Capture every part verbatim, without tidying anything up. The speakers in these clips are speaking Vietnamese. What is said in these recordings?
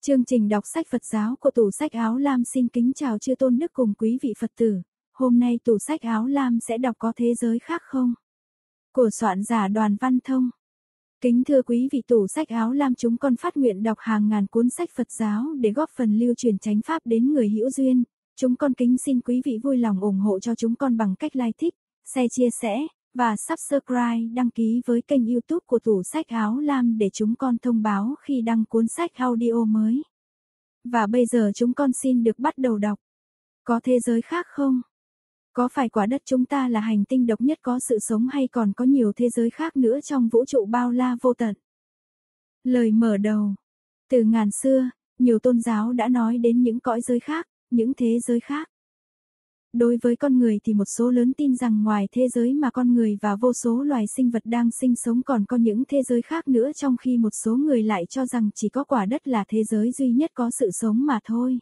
Chương trình đọc sách Phật giáo của Tủ Sách Áo Lam xin kính chào chư tôn đức cùng quý vị Phật tử. Hôm nay Tủ Sách Áo Lam sẽ đọc Có Thế Giới Khác Không? Của soạn giả Đoàn Văn Thông. Kính thưa quý vị, Tủ Sách Áo Lam chúng con phát nguyện đọc hàng ngàn cuốn sách Phật giáo để góp phần lưu truyền chánh pháp đến người hữu duyên. Chúng con kính xin quý vị vui lòng ủng hộ cho chúng con bằng cách like thích, share chia sẻ và subscribe đăng ký với kênh YouTube của Tủ Sách Áo Lam để chúng con thông báo khi đăng cuốn sách audio mới. Và bây giờ chúng con xin được bắt đầu đọc. Có thế giới khác không? Có phải quả đất chúng ta là hành tinh độc nhất có sự sống hay còn có nhiều thế giới khác nữa trong vũ trụ bao la vô tận? Lời mở đầu. Từ ngàn xưa, nhiều tôn giáo đã nói đến những cõi giới khác, những thế giới khác. Đối với con người thì một số lớn tin rằng ngoài thế giới mà con người và vô số loài sinh vật đang sinh sống còn có những thế giới khác nữa, trong khi một số người lại cho rằng chỉ có quả đất là thế giới duy nhất có sự sống mà thôi.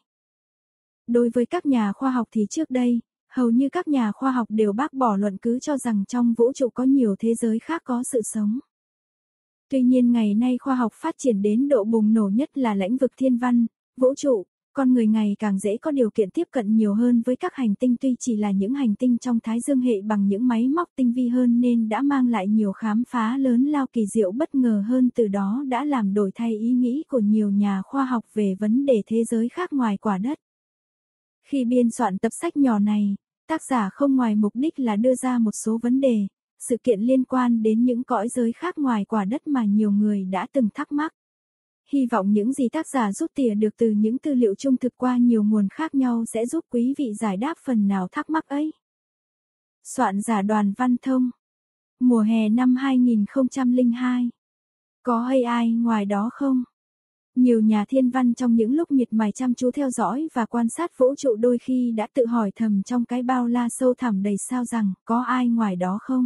Đối với các nhà khoa học thì trước đây, hầu như các nhà khoa học đều bác bỏ luận cứ cho rằng trong vũ trụ có nhiều thế giới khác có sự sống. Tuy nhiên ngày nay khoa học phát triển đến độ bùng nổ nhất là lĩnh vực thiên văn, vũ trụ. Con người ngày càng dễ có điều kiện tiếp cận nhiều hơn với các hành tinh, tuy chỉ là những hành tinh trong Thái Dương hệ bằng những máy móc tinh vi hơn nên đã mang lại nhiều khám phá lớn lao kỳ diệu bất ngờ hơn, từ đó đã làm đổi thay ý nghĩ của nhiều nhà khoa học về vấn đề thế giới khác ngoài quả đất. Khi biên soạn tập sách nhỏ này, tác giả không ngoài mục đích là đưa ra một số vấn đề, sự kiện liên quan đến những cõi giới khác ngoài quả đất mà nhiều người đã từng thắc mắc. Hy vọng những gì tác giả rút tỉa được từ những tư liệu trung thực qua nhiều nguồn khác nhau sẽ giúp quý vị giải đáp phần nào thắc mắc ấy. Soạn giả Đoàn Văn Thông. Mùa hè năm hai nghìn không trăm lẻ hai. Có a i ngoài đó không? Nhiều nhà thiên văn trong những lúc miệt mài chăm chú theo dõi và quan sát vũ trụ đôi khi đã tự hỏi thầm trong cái bao la sâu thẳm đầy sao rằng có ai ngoài đó không?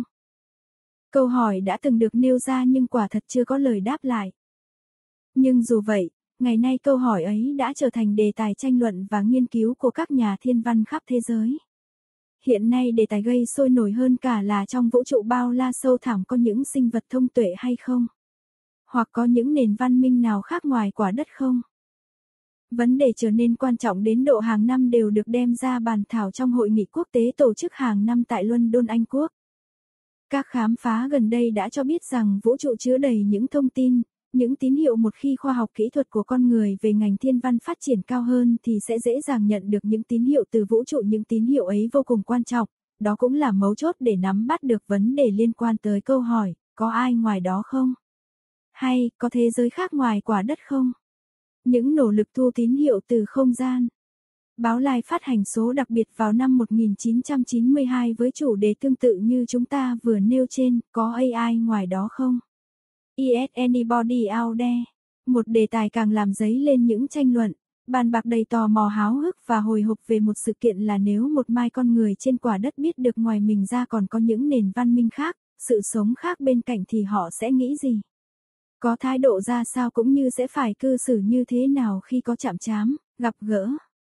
Câu hỏi đã từng được nêu ra nhưng quả thật chưa có lời đáp lại. Nhưng dù vậy, ngày nay câu hỏi ấy đã trở thành đề tài tranh luận và nghiên cứu của các nhà thiên văn khắp thế giới. Hiện nay đề tài gây sôi nổi hơn cả là trong vũ trụ bao la sâu thẳm có những sinh vật thông tuệ hay không? Hoặc có những nền văn minh nào khác ngoài quả đất không? Vấn đề trở nên quan trọng đến độ hàng năm đều được đem ra bàn thảo trong hội nghị quốc tế tổ chức hàng năm tại London, Anh Quốc. Các khám phá gần đây đã cho biết rằng vũ trụ chứa đầy những thông tin, những tín hiệu. Một khi khoa học kỹ thuật của con người về ngành thiên văn phát triển cao hơn thì sẽ dễ dàng nhận được những tín hiệu từ vũ trụ. Những tín hiệu ấy vô cùng quan trọng, đó cũng là mấu chốt để nắm bắt được vấn đề liên quan tới câu hỏi, có ai ngoài đó không? Hay, có thế giới khác ngoài quả đất không? Những nỗ lực thu tín hiệu từ không gian. Báo Live phát hành số đặc biệt vào năm một nghìn chín trăm chín mươi hai với chủ đề tương tự như chúng ta vừa nêu trên, có a i ngoài đó không? Is anybody out there? Một đề tài càng làm dấy lên những tranh luận, bàn bạc đầy tò mò, háo hức và hồi hộp về một sự kiện là nếu một mai con người trên quả đất biết được ngoài mình ra còn có những nền văn minh khác, sự sống khác bên cạnh thì họ sẽ nghĩ gì? Có thái độ ra sao cũng như sẽ phải cư xử như thế nào khi có chạm trán, gặp gỡ?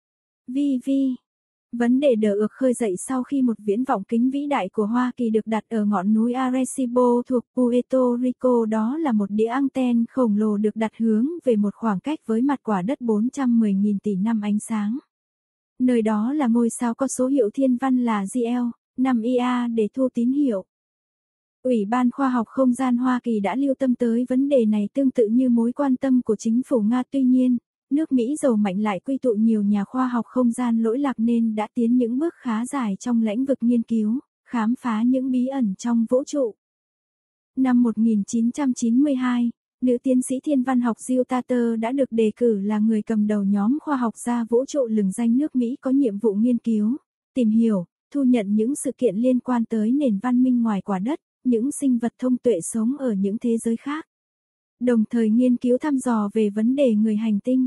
Vi vi. Vấn đề đờ ược khơi dậy sau khi một viễn vọng kính vĩ đại của Hoa Kỳ được đặt ở ngọn núi Arecibo thuộc Puerto Rico. Đó là một đĩa anten khổng lồ được đặt hướng về một khoảng cách với mặt quả đất bốn trăm mười nghìn tỷ năm ánh sáng. Nơi đó là ngôi sao có số hiệu thiên văn là G L năm I A để thu tín hiệu. Ủy ban Khoa học Không gian Hoa Kỳ đã lưu tâm tới vấn đề này tương tự như mối quan tâm của chính phủ Nga. Tuy nhiên, nước Mỹ giàu mạnh lại quy tụ nhiều nhà khoa học không gian lỗi lạc nên đã tiến những bước khá dài trong lĩnh vực nghiên cứu, khám phá những bí ẩn trong vũ trụ. Năm một nghìn chín trăm chín mươi hai, nữ tiến sĩ thiên văn học Jill Tarter đã được đề cử là người cầm đầu nhóm khoa học gia vũ trụ lừng danh nước Mỹ có nhiệm vụ nghiên cứu, tìm hiểu, thu nhận những sự kiện liên quan tới nền văn minh ngoài quả đất, những sinh vật thông tuệ sống ở những thế giới khác, đồng thời nghiên cứu thăm dò về vấn đề người hành tinh.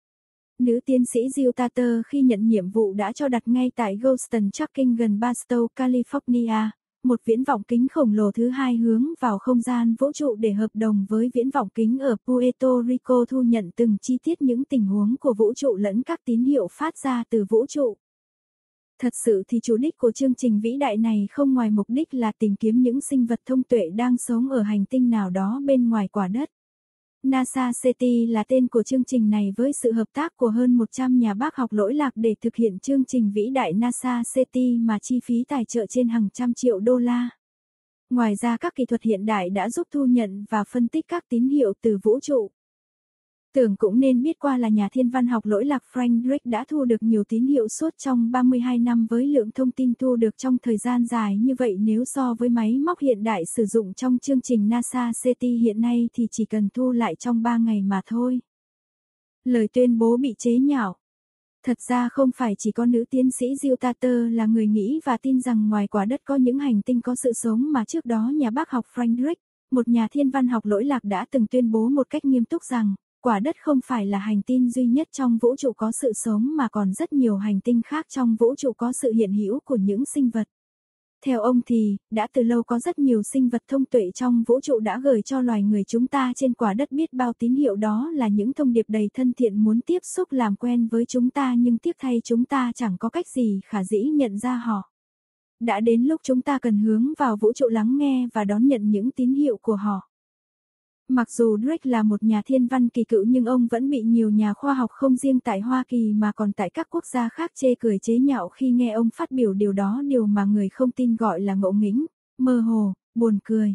Nữ tiến sĩ Jill Tarter khi nhận nhiệm vụ đã cho đặt ngay tại Goldstone Tracking gần Barstow, California, một viễn vọng kính khổng lồ thứ hai hướng vào không gian vũ trụ để hợp đồng với viễn vọng kính ở Puerto Rico thu nhận từng chi tiết những tình huống của vũ trụ lẫn các tín hiệu phát ra từ vũ trụ. Thật sự thì chủ đích của chương trình vĩ đại này không ngoài mục đích là tìm kiếm những sinh vật thông tuệ đang sống ở hành tinh nào đó bên ngoài quả đất. NASA SETI là tên của chương trình này với sự hợp tác của hơn một trăm nhà bác học lỗi lạc để thực hiện chương trình vĩ đại NASA SETI mà chi phí tài trợ trên hàng trăm triệu đô la. Ngoài ra các kỹ thuật hiện đại đã giúp thu nhận và phân tích các tín hiệu từ vũ trụ. Tưởng cũng nên biết qua là nhà thiên văn học lỗi lạc Frank Drake đã thu được nhiều tín hiệu suốt trong ba mươi hai năm với lượng thông tin thu được trong thời gian dài như vậy nếu so với máy móc hiện đại sử dụng trong chương trình NASA SETI hiện nay thì chỉ cần thu lại trong ba ngày mà thôi. Lời tuyên bố bị chế nhạo. Thật ra không phải chỉ có nữ tiến sĩ Jill Tarter là người nghĩ và tin rằng ngoài quả đất có những hành tinh có sự sống mà trước đó nhà bác học Frank Drake, một nhà thiên văn học lỗi lạc đã từng tuyên bố một cách nghiêm túc rằng, quả đất không phải là hành tinh duy nhất trong vũ trụ có sự sống mà còn rất nhiều hành tinh khác trong vũ trụ có sự hiện hữu của những sinh vật. Theo ông thì, đã từ lâu có rất nhiều sinh vật thông tuệ trong vũ trụ đã gửi cho loài người chúng ta trên quả đất biết bao tín hiệu đó là những thông điệp đầy thân thiện muốn tiếp xúc làm quen với chúng ta nhưng tiếc thay chúng ta chẳng có cách gì khả dĩ nhận ra họ. Đã đến lúc chúng ta cần hướng vào vũ trụ lắng nghe và đón nhận những tín hiệu của họ. Mặc dù Drake là một nhà thiên văn kỳ cựu nhưng ông vẫn bị nhiều nhà khoa học không riêng tại Hoa Kỳ mà còn tại các quốc gia khác chê cười chế nhạo khi nghe ông phát biểu điều đó điều mà người không tin gọi là ngộ nghĩnh, mơ hồ, buồn cười.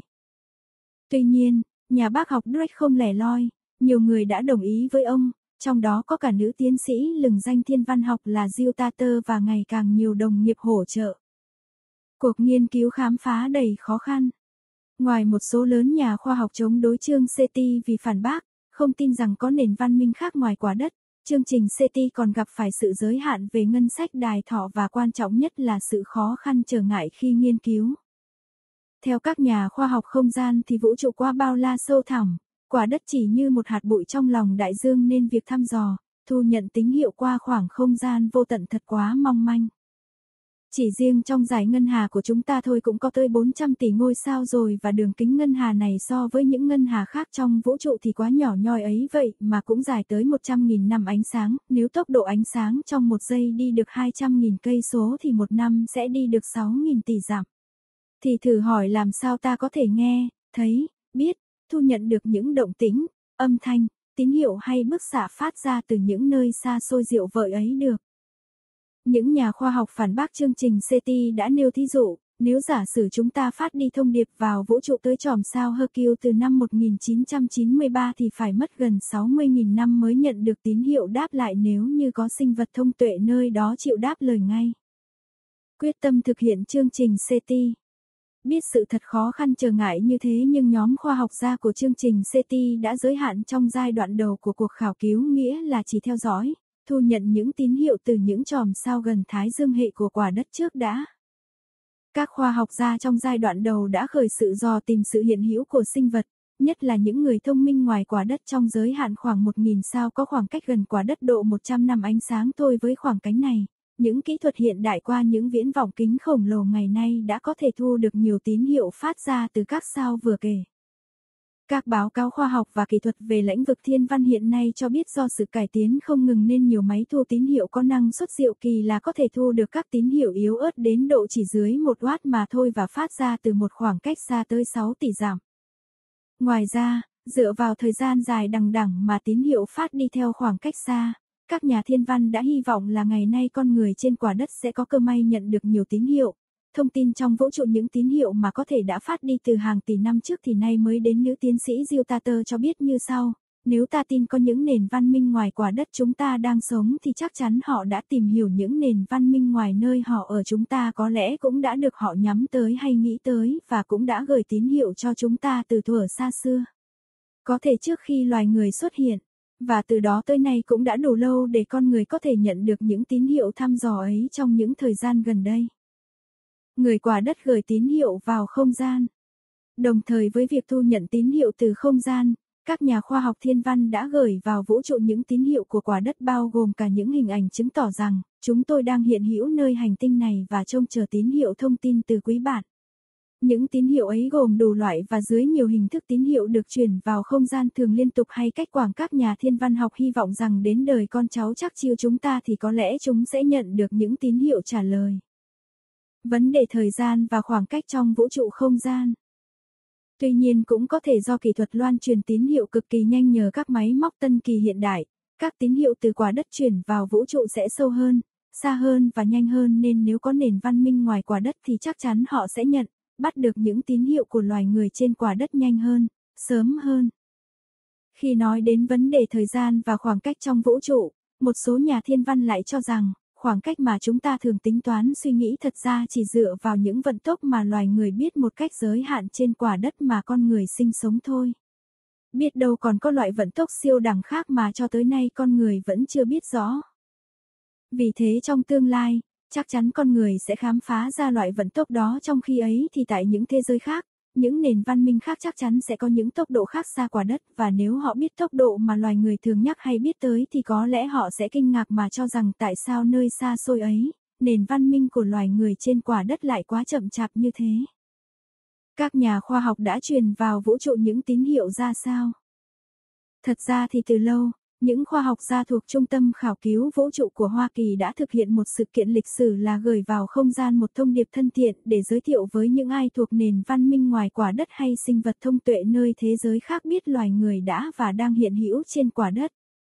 Tuy nhiên, nhà bác học Drake không lẻ loi, nhiều người đã đồng ý với ông, trong đó có cả nữ tiến sĩ lừng danh thiên văn học là Jill Tarter và ngày càng nhiều đồng nghiệp hỗ trợ. Cuộc nghiên cứu khám phá đầy khó khăn. Ngoài một số lớn nhà khoa học chống đối chương SETI vì phản bác, không tin rằng có nền văn minh khác ngoài quả đất, chương trình SETI còn gặp phải sự giới hạn về ngân sách đài thọ và quan trọng nhất là sự khó khăn trở ngại khi nghiên cứu. Theo các nhà khoa học không gian thì vũ trụ quá bao la sâu thẳm, quả đất chỉ như một hạt bụi trong lòng đại dương nên việc thăm dò, thu nhận tín hiệu qua khoảng không gian vô tận thật quá mong manh. Chỉ riêng trong dải ngân hà của chúng ta thôi cũng có tới bốn trăm tỷ ngôi sao rồi và đường kính ngân hà này so với những ngân hà khác trong vũ trụ thì quá nhỏ nhoi ấy vậy mà cũng dài tới một trăm nghìn năm ánh sáng, nếu tốc độ ánh sáng trong một giây đi được hai trăm nghìn cây số thì một năm sẽ đi được sáu nghìn tỷ dặm. Thì thử hỏi làm sao ta có thể nghe, thấy, biết, thu nhận được những động tĩnh, âm thanh, tín hiệu hay bức xạ phát ra từ những nơi xa xôi diệu vợi ấy được. Những nhà khoa học phản bác chương trình SETI đã nêu thí dụ, nếu giả sử chúng ta phát đi thông điệp vào vũ trụ tới chòm sao Hercules từ năm một nghìn chín trăm chín mươi ba thì phải mất gần sáu mươi nghìn năm mới nhận được tín hiệu đáp lại nếu như có sinh vật thông tuệ nơi đó chịu đáp lời ngay. Quyết tâm thực hiện chương trình SETI. Biết sự thật khó khăn trở ngại như thế nhưng nhóm khoa học gia của chương trình SETI đã giới hạn trong giai đoạn đầu của cuộc khảo cứu nghĩa là chỉ theo dõi, thu nhận những tín hiệu từ những chòm sao gần Thái Dương hệ của quả đất trước đã. Các khoa học gia trong giai đoạn đầu đã khởi sự dò tìm sự hiện hữu của sinh vật, nhất là những người thông minh ngoài quả đất trong giới hạn khoảng một nghìn sao có khoảng cách gần quả đất độ một trăm năm ánh sáng thôi với khoảng cách này. Những kỹ thuật hiện đại qua những viễn vọng kính khổng lồ ngày nay đã có thể thu được nhiều tín hiệu phát ra từ các sao vừa kể. Các báo cáo khoa học và kỹ thuật về lĩnh vực thiên văn hiện nay cho biết do sự cải tiến không ngừng nên nhiều máy thu tín hiệu có năng suất diệu kỳ là có thể thu được các tín hiệu yếu ớt đến độ chỉ dưới một oát mà thôi và phát ra từ một khoảng cách xa tới sáu tỷ dặm. Ngoài ra, dựa vào thời gian dài đằng đẵng mà tín hiệu phát đi theo khoảng cách xa, các nhà thiên văn đã hy vọng là ngày nay con người trên quả đất sẽ có cơ may nhận được nhiều tín hiệu. Thông tin trong vũ trụ những tín hiệu mà có thể đã phát đi từ hàng tỷ năm trước thì nay mới đến nữ tiến sĩ Jill Tarter cho biết như sau, nếu ta tin có những nền văn minh ngoài quả đất chúng ta đang sống thì chắc chắn họ đã tìm hiểu những nền văn minh ngoài nơi họ ở chúng ta có lẽ cũng đã được họ nhắm tới hay nghĩ tới và cũng đã gửi tín hiệu cho chúng ta từ thuở xa xưa. Có thể trước khi loài người xuất hiện, và từ đó tới nay cũng đã đủ lâu để con người có thể nhận được những tín hiệu thăm dò ấy trong những thời gian gần đây. Người quả đất gửi tín hiệu vào không gian. Đồng thời với việc thu nhận tín hiệu từ không gian, các nhà khoa học thiên văn đã gửi vào vũ trụ những tín hiệu của quả đất bao gồm cả những hình ảnh chứng tỏ rằng chúng tôi đang hiện hữu nơi hành tinh này và trông chờ tín hiệu thông tin từ quý bạn. Những tín hiệu ấy gồm đủ loại và dưới nhiều hình thức tín hiệu được truyền vào không gian thường liên tục hay cách quảng các nhà thiên văn học hy vọng rằng đến đời con cháu chắc chiêu chúng ta thì có lẽ chúng sẽ nhận được những tín hiệu trả lời. Vấn đề thời gian và khoảng cách trong vũ trụ không gian. Tuy nhiên cũng có thể do kỹ thuật loan truyền tín hiệu cực kỳ nhanh nhờ các máy móc tân kỳ hiện đại, các tín hiệu từ quả đất chuyển vào vũ trụ sẽ sâu hơn, xa hơn và nhanh hơn nên nếu có nền văn minh ngoài quả đất thì chắc chắn họ sẽ nhận, bắt được những tín hiệu của loài người trên quả đất nhanh hơn, sớm hơn. Khi nói đến vấn đề thời gian và khoảng cách trong vũ trụ, một số nhà thiên văn lại cho rằng, khoảng cách mà chúng ta thường tính toán suy nghĩ thật ra chỉ dựa vào những vận tốc mà loài người biết một cách giới hạn trên quả đất mà con người sinh sống thôi. Biết đâu còn có loại vận tốc siêu đẳng khác mà cho tới nay con người vẫn chưa biết rõ. Vì thế trong tương lai, chắc chắn con người sẽ khám phá ra loại vận tốc đó, trong khi ấy thì tại những thế giới khác, những nền văn minh khác chắc chắn sẽ có những tốc độ khác xa quả đất, và nếu họ biết tốc độ mà loài người thường nhắc hay biết tới thì có lẽ họ sẽ kinh ngạc mà cho rằng tại sao nơi xa xôi ấy, nền văn minh của loài người trên quả đất lại quá chậm chạp như thế. Các nhà khoa học đã truyền vào vũ trụ những tín hiệu ra sao? Thật ra thì từ lâu, những khoa học gia thuộc Trung tâm Khảo cứu Vũ trụ của Hoa Kỳ đã thực hiện một sự kiện lịch sử là gửi vào không gian một thông điệp thân thiện để giới thiệu với những ai thuộc nền văn minh ngoài quả đất hay sinh vật thông tuệ nơi thế giới khác biết loài người đã và đang hiện hữu trên quả đất.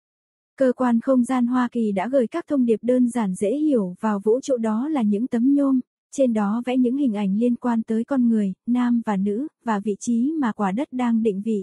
Cơ quan không gian Hoa Kỳ đã gửi các thông điệp đơn giản dễ hiểu vào vũ trụ, đó là những tấm nhôm, trên đó vẽ những hình ảnh liên quan tới con người, nam và nữ, và vị trí mà quả đất đang định vị.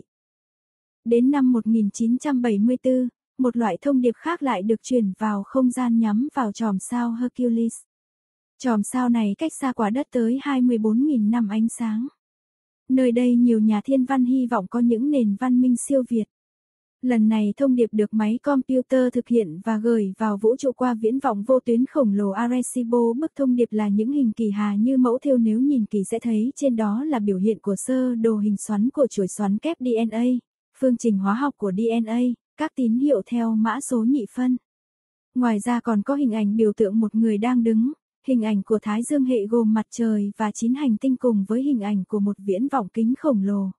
Đến năm một nghìn chín trăm bảy mươi tư, một loại thông điệp khác lại được truyền vào không gian nhắm vào chòm sao Hercules. Chòm sao này cách xa quả đất tới hai mươi bốn nghìn năm ánh sáng. Nơi đây nhiều nhà thiên văn hy vọng có những nền văn minh siêu việt. Lần này thông điệp được máy computer thực hiện và gửi vào vũ trụ qua viễn vọng vô tuyến khổng lồ Arecibo. Bức thông điệp là những hình kỳ hà như mẫu thêu, nếu nhìn kỹ sẽ thấy trên đó là biểu hiện của sơ đồ hình xoắn của chuỗi xoắn kép đê en a, phương trình hóa học của đê en a, các tín hiệu theo mã số nhị phân. Ngoài ra còn có hình ảnh biểu tượng một người đang đứng, hình ảnh của Thái Dương hệ gồm mặt trời và chín hành tinh cùng với hình ảnh của một viễn vọng kính khổng lồ.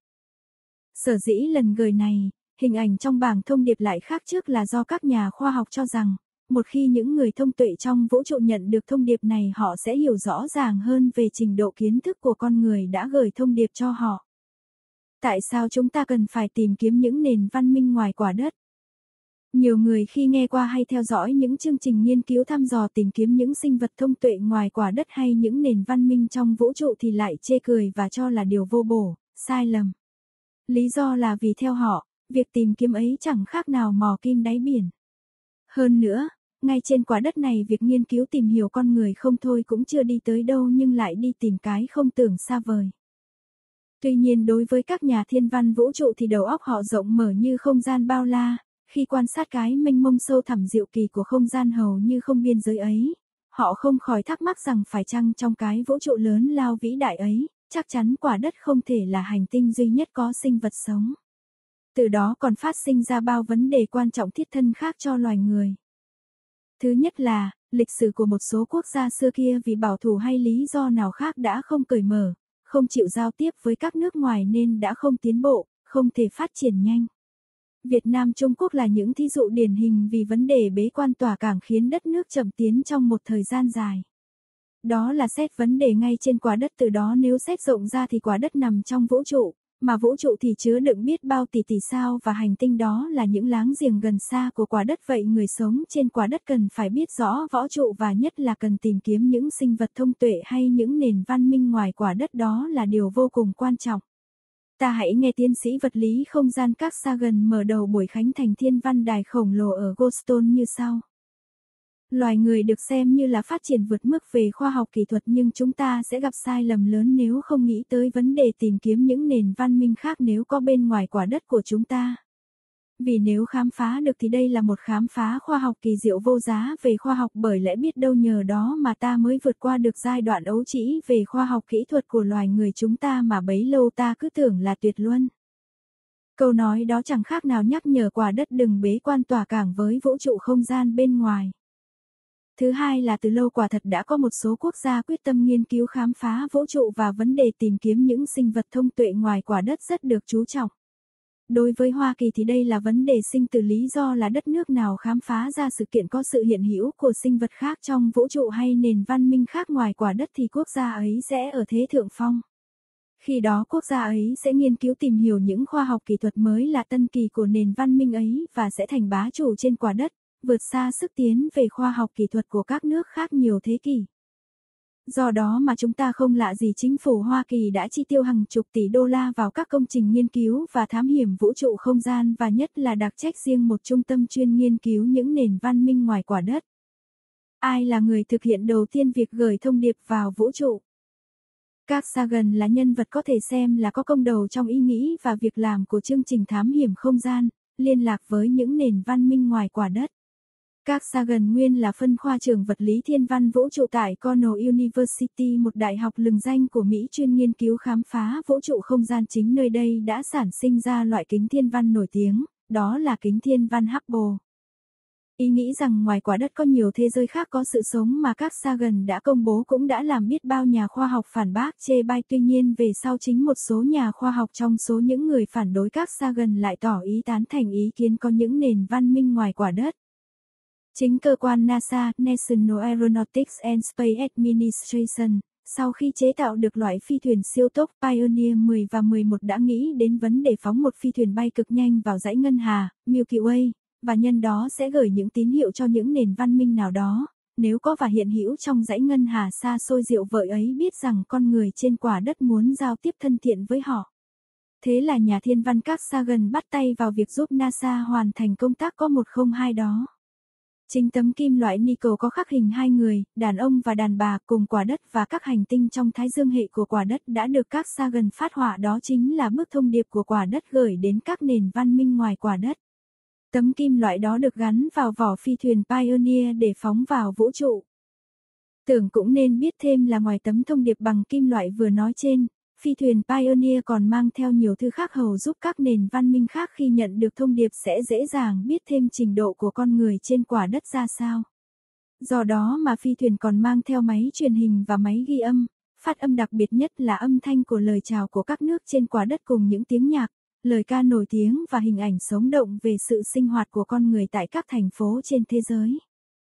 Sở dĩ lần gửi này, hình ảnh trong bảng thông điệp lại khác trước là do các nhà khoa học cho rằng, một khi những người thông tuệ trong vũ trụ nhận được thông điệp này, họ sẽ hiểu rõ ràng hơn về trình độ kiến thức của con người đã gửi thông điệp cho họ. Tại sao chúng ta cần phải tìm kiếm những nền văn minh ngoài quả đất? Nhiều người khi nghe qua hay theo dõi những chương trình nghiên cứu thăm dò tìm kiếm những sinh vật thông tuệ ngoài quả đất hay những nền văn minh trong vũ trụ thì lại chê cười và cho là điều vô bổ, sai lầm. Lý do là vì theo họ, việc tìm kiếm ấy chẳng khác nào mò kim đáy biển. Hơn nữa, ngay trên quả đất này việc nghiên cứu tìm hiểu con người không thôi cũng chưa đi tới đâu nhưng lại đi tìm cái không tưởng xa vời. Tuy nhiên đối với các nhà thiên văn vũ trụ thì đầu óc họ rộng mở như không gian bao la, khi quan sát cái mênh mông sâu thẳm diệu kỳ của không gian hầu như không biên giới ấy, họ không khỏi thắc mắc rằng phải chăng trong cái vũ trụ lớn lao vĩ đại ấy, chắc chắn quả đất không thể là hành tinh duy nhất có sinh vật sống. Từ đó còn phát sinh ra bao vấn đề quan trọng thiết thân khác cho loài người. Thứ nhất là, lịch sử của một số quốc gia xưa kia vì bảo thủ hay lý do nào khác đã không cởi mở, không chịu giao tiếp với các nước ngoài nên đã không tiến bộ, không thể phát triển nhanh. Việt Nam, Trung Quốc là những thí dụ điển hình vì vấn đề bế quan tỏa cảng khiến đất nước chậm tiến trong một thời gian dài. Đó là xét vấn đề ngay trên quả đất, từ đó nếu xét rộng ra thì quả đất nằm trong vũ trụ, mà vũ trụ thì chứa đựng biết bao tỷ tỷ sao và hành tinh, đó là những láng giềng gần xa của quả đất. Vậy người sống trên quả đất cần phải biết rõ võ trụ và nhất là cần tìm kiếm những sinh vật thông tuệ hay những nền văn minh ngoài quả đất, đó là điều vô cùng quan trọng. Ta hãy nghe tiến sĩ vật lý không gian Carl Sagan mở đầu buổi khánh thành thiên văn đài khổng lồ ở Goldstone như sau. Loài người được xem như là phát triển vượt mức về khoa học kỹ thuật, nhưng chúng ta sẽ gặp sai lầm lớn nếu không nghĩ tới vấn đề tìm kiếm những nền văn minh khác nếu có bên ngoài quả đất của chúng ta. Vì nếu khám phá được thì đây là một khám phá khoa học kỳ diệu vô giá về khoa học, bởi lẽ biết đâu nhờ đó mà ta mới vượt qua được giai đoạn ấu trĩ về khoa học kỹ thuật của loài người chúng ta mà bấy lâu ta cứ tưởng là tuyệt luân. Câu nói đó chẳng khác nào nhắc nhở quả đất đừng bế quan tỏa cảng với vũ trụ không gian bên ngoài. Thứ hai là từ lâu quả thật đã có một số quốc gia quyết tâm nghiên cứu khám phá vũ trụ và vấn đề tìm kiếm những sinh vật thông tuệ ngoài quả đất rất được chú trọng. Đối với Hoa Kỳ thì đây là vấn đề sinh tử, lý do là đất nước nào khám phá ra sự kiện có sự hiện hữu của sinh vật khác trong vũ trụ hay nền văn minh khác ngoài quả đất thì quốc gia ấy sẽ ở thế thượng phong. Khi đó quốc gia ấy sẽ nghiên cứu tìm hiểu những khoa học kỹ thuật mới là tân kỳ của nền văn minh ấy và sẽ thành bá chủ trên quả đất, vượt xa sức tiến về khoa học kỹ thuật của các nước khác nhiều thế kỷ. Do đó mà chúng ta không lạ gì chính phủ Hoa Kỳ đã chi tiêu hàng chục tỷ đô la vào các công trình nghiên cứu và thám hiểm vũ trụ không gian và nhất là đặc trách riêng một trung tâm chuyên nghiên cứu những nền văn minh ngoài quả đất. Ai là người thực hiện đầu tiên việc gửi thông điệp vào vũ trụ? Carl Sagan là nhân vật có thể xem là có công đầu trong ý nghĩ và việc làm của chương trình thám hiểm không gian, liên lạc với những nền văn minh ngoài quả đất. Carl Sagan nguyên là phân khoa trưởng vật lý thiên văn vũ trụ tại Cornell University, một đại học lừng danh của Mỹ chuyên nghiên cứu khám phá vũ trụ không gian. Chính nơi đây đã sản sinh ra loại kính thiên văn nổi tiếng, đó là kính thiên văn Hubble. Ý nghĩ rằng ngoài quả đất có nhiều thế giới khác có sự sống mà Carl Sagan đã công bố cũng đã làm biết bao nhà khoa học phản bác chê bai. Tuy nhiên về sau chính một số nhà khoa học trong số những người phản đối Carl Sagan lại tỏ ý tán thành ý kiến có những nền văn minh ngoài quả đất. Chính cơ quan NASA, National Aeronautics and Space Administration, sau khi chế tạo được loại phi thuyền siêu tốc Pioneer mười và mười một đã nghĩ đến vấn đề phóng một phi thuyền bay cực nhanh vào dãy ngân hà, Milky Way, và nhân đó sẽ gửi những tín hiệu cho những nền văn minh nào đó, nếu có và hiện hữu trong dãy ngân hà xa xôi diệu vợi ấy biết rằng con người trên quả đất muốn giao tiếp thân thiện với họ. Thế là nhà thiên văn Carl Sagan bắt tay vào việc giúp NASA hoàn thành công tác có một không hai đó. Chính tấm kim loại nickel có khắc hình hai người, đàn ông và đàn bà cùng quả đất và các hành tinh trong thái dương hệ của quả đất đã được Carl Sagan phát họa, đó chính là bức thông điệp của quả đất gửi đến các nền văn minh ngoài quả đất. Tấm kim loại đó được gắn vào vỏ phi thuyền Pioneer để phóng vào vũ trụ. Tưởng cũng nên biết thêm là ngoài tấm thông điệp bằng kim loại vừa nói trên, phi thuyền Pioneer còn mang theo nhiều thứ khác hầu giúp các nền văn minh khác khi nhận được thông điệp sẽ dễ dàng biết thêm trình độ của con người trên quả đất ra sao. Do đó mà phi thuyền còn mang theo máy truyền hình và máy ghi âm, phát âm đặc biệt nhất là âm thanh của lời chào của các nước trên quả đất cùng những tiếng nhạc, lời ca nổi tiếng và hình ảnh sống động về sự sinh hoạt của con người tại các thành phố trên thế giới.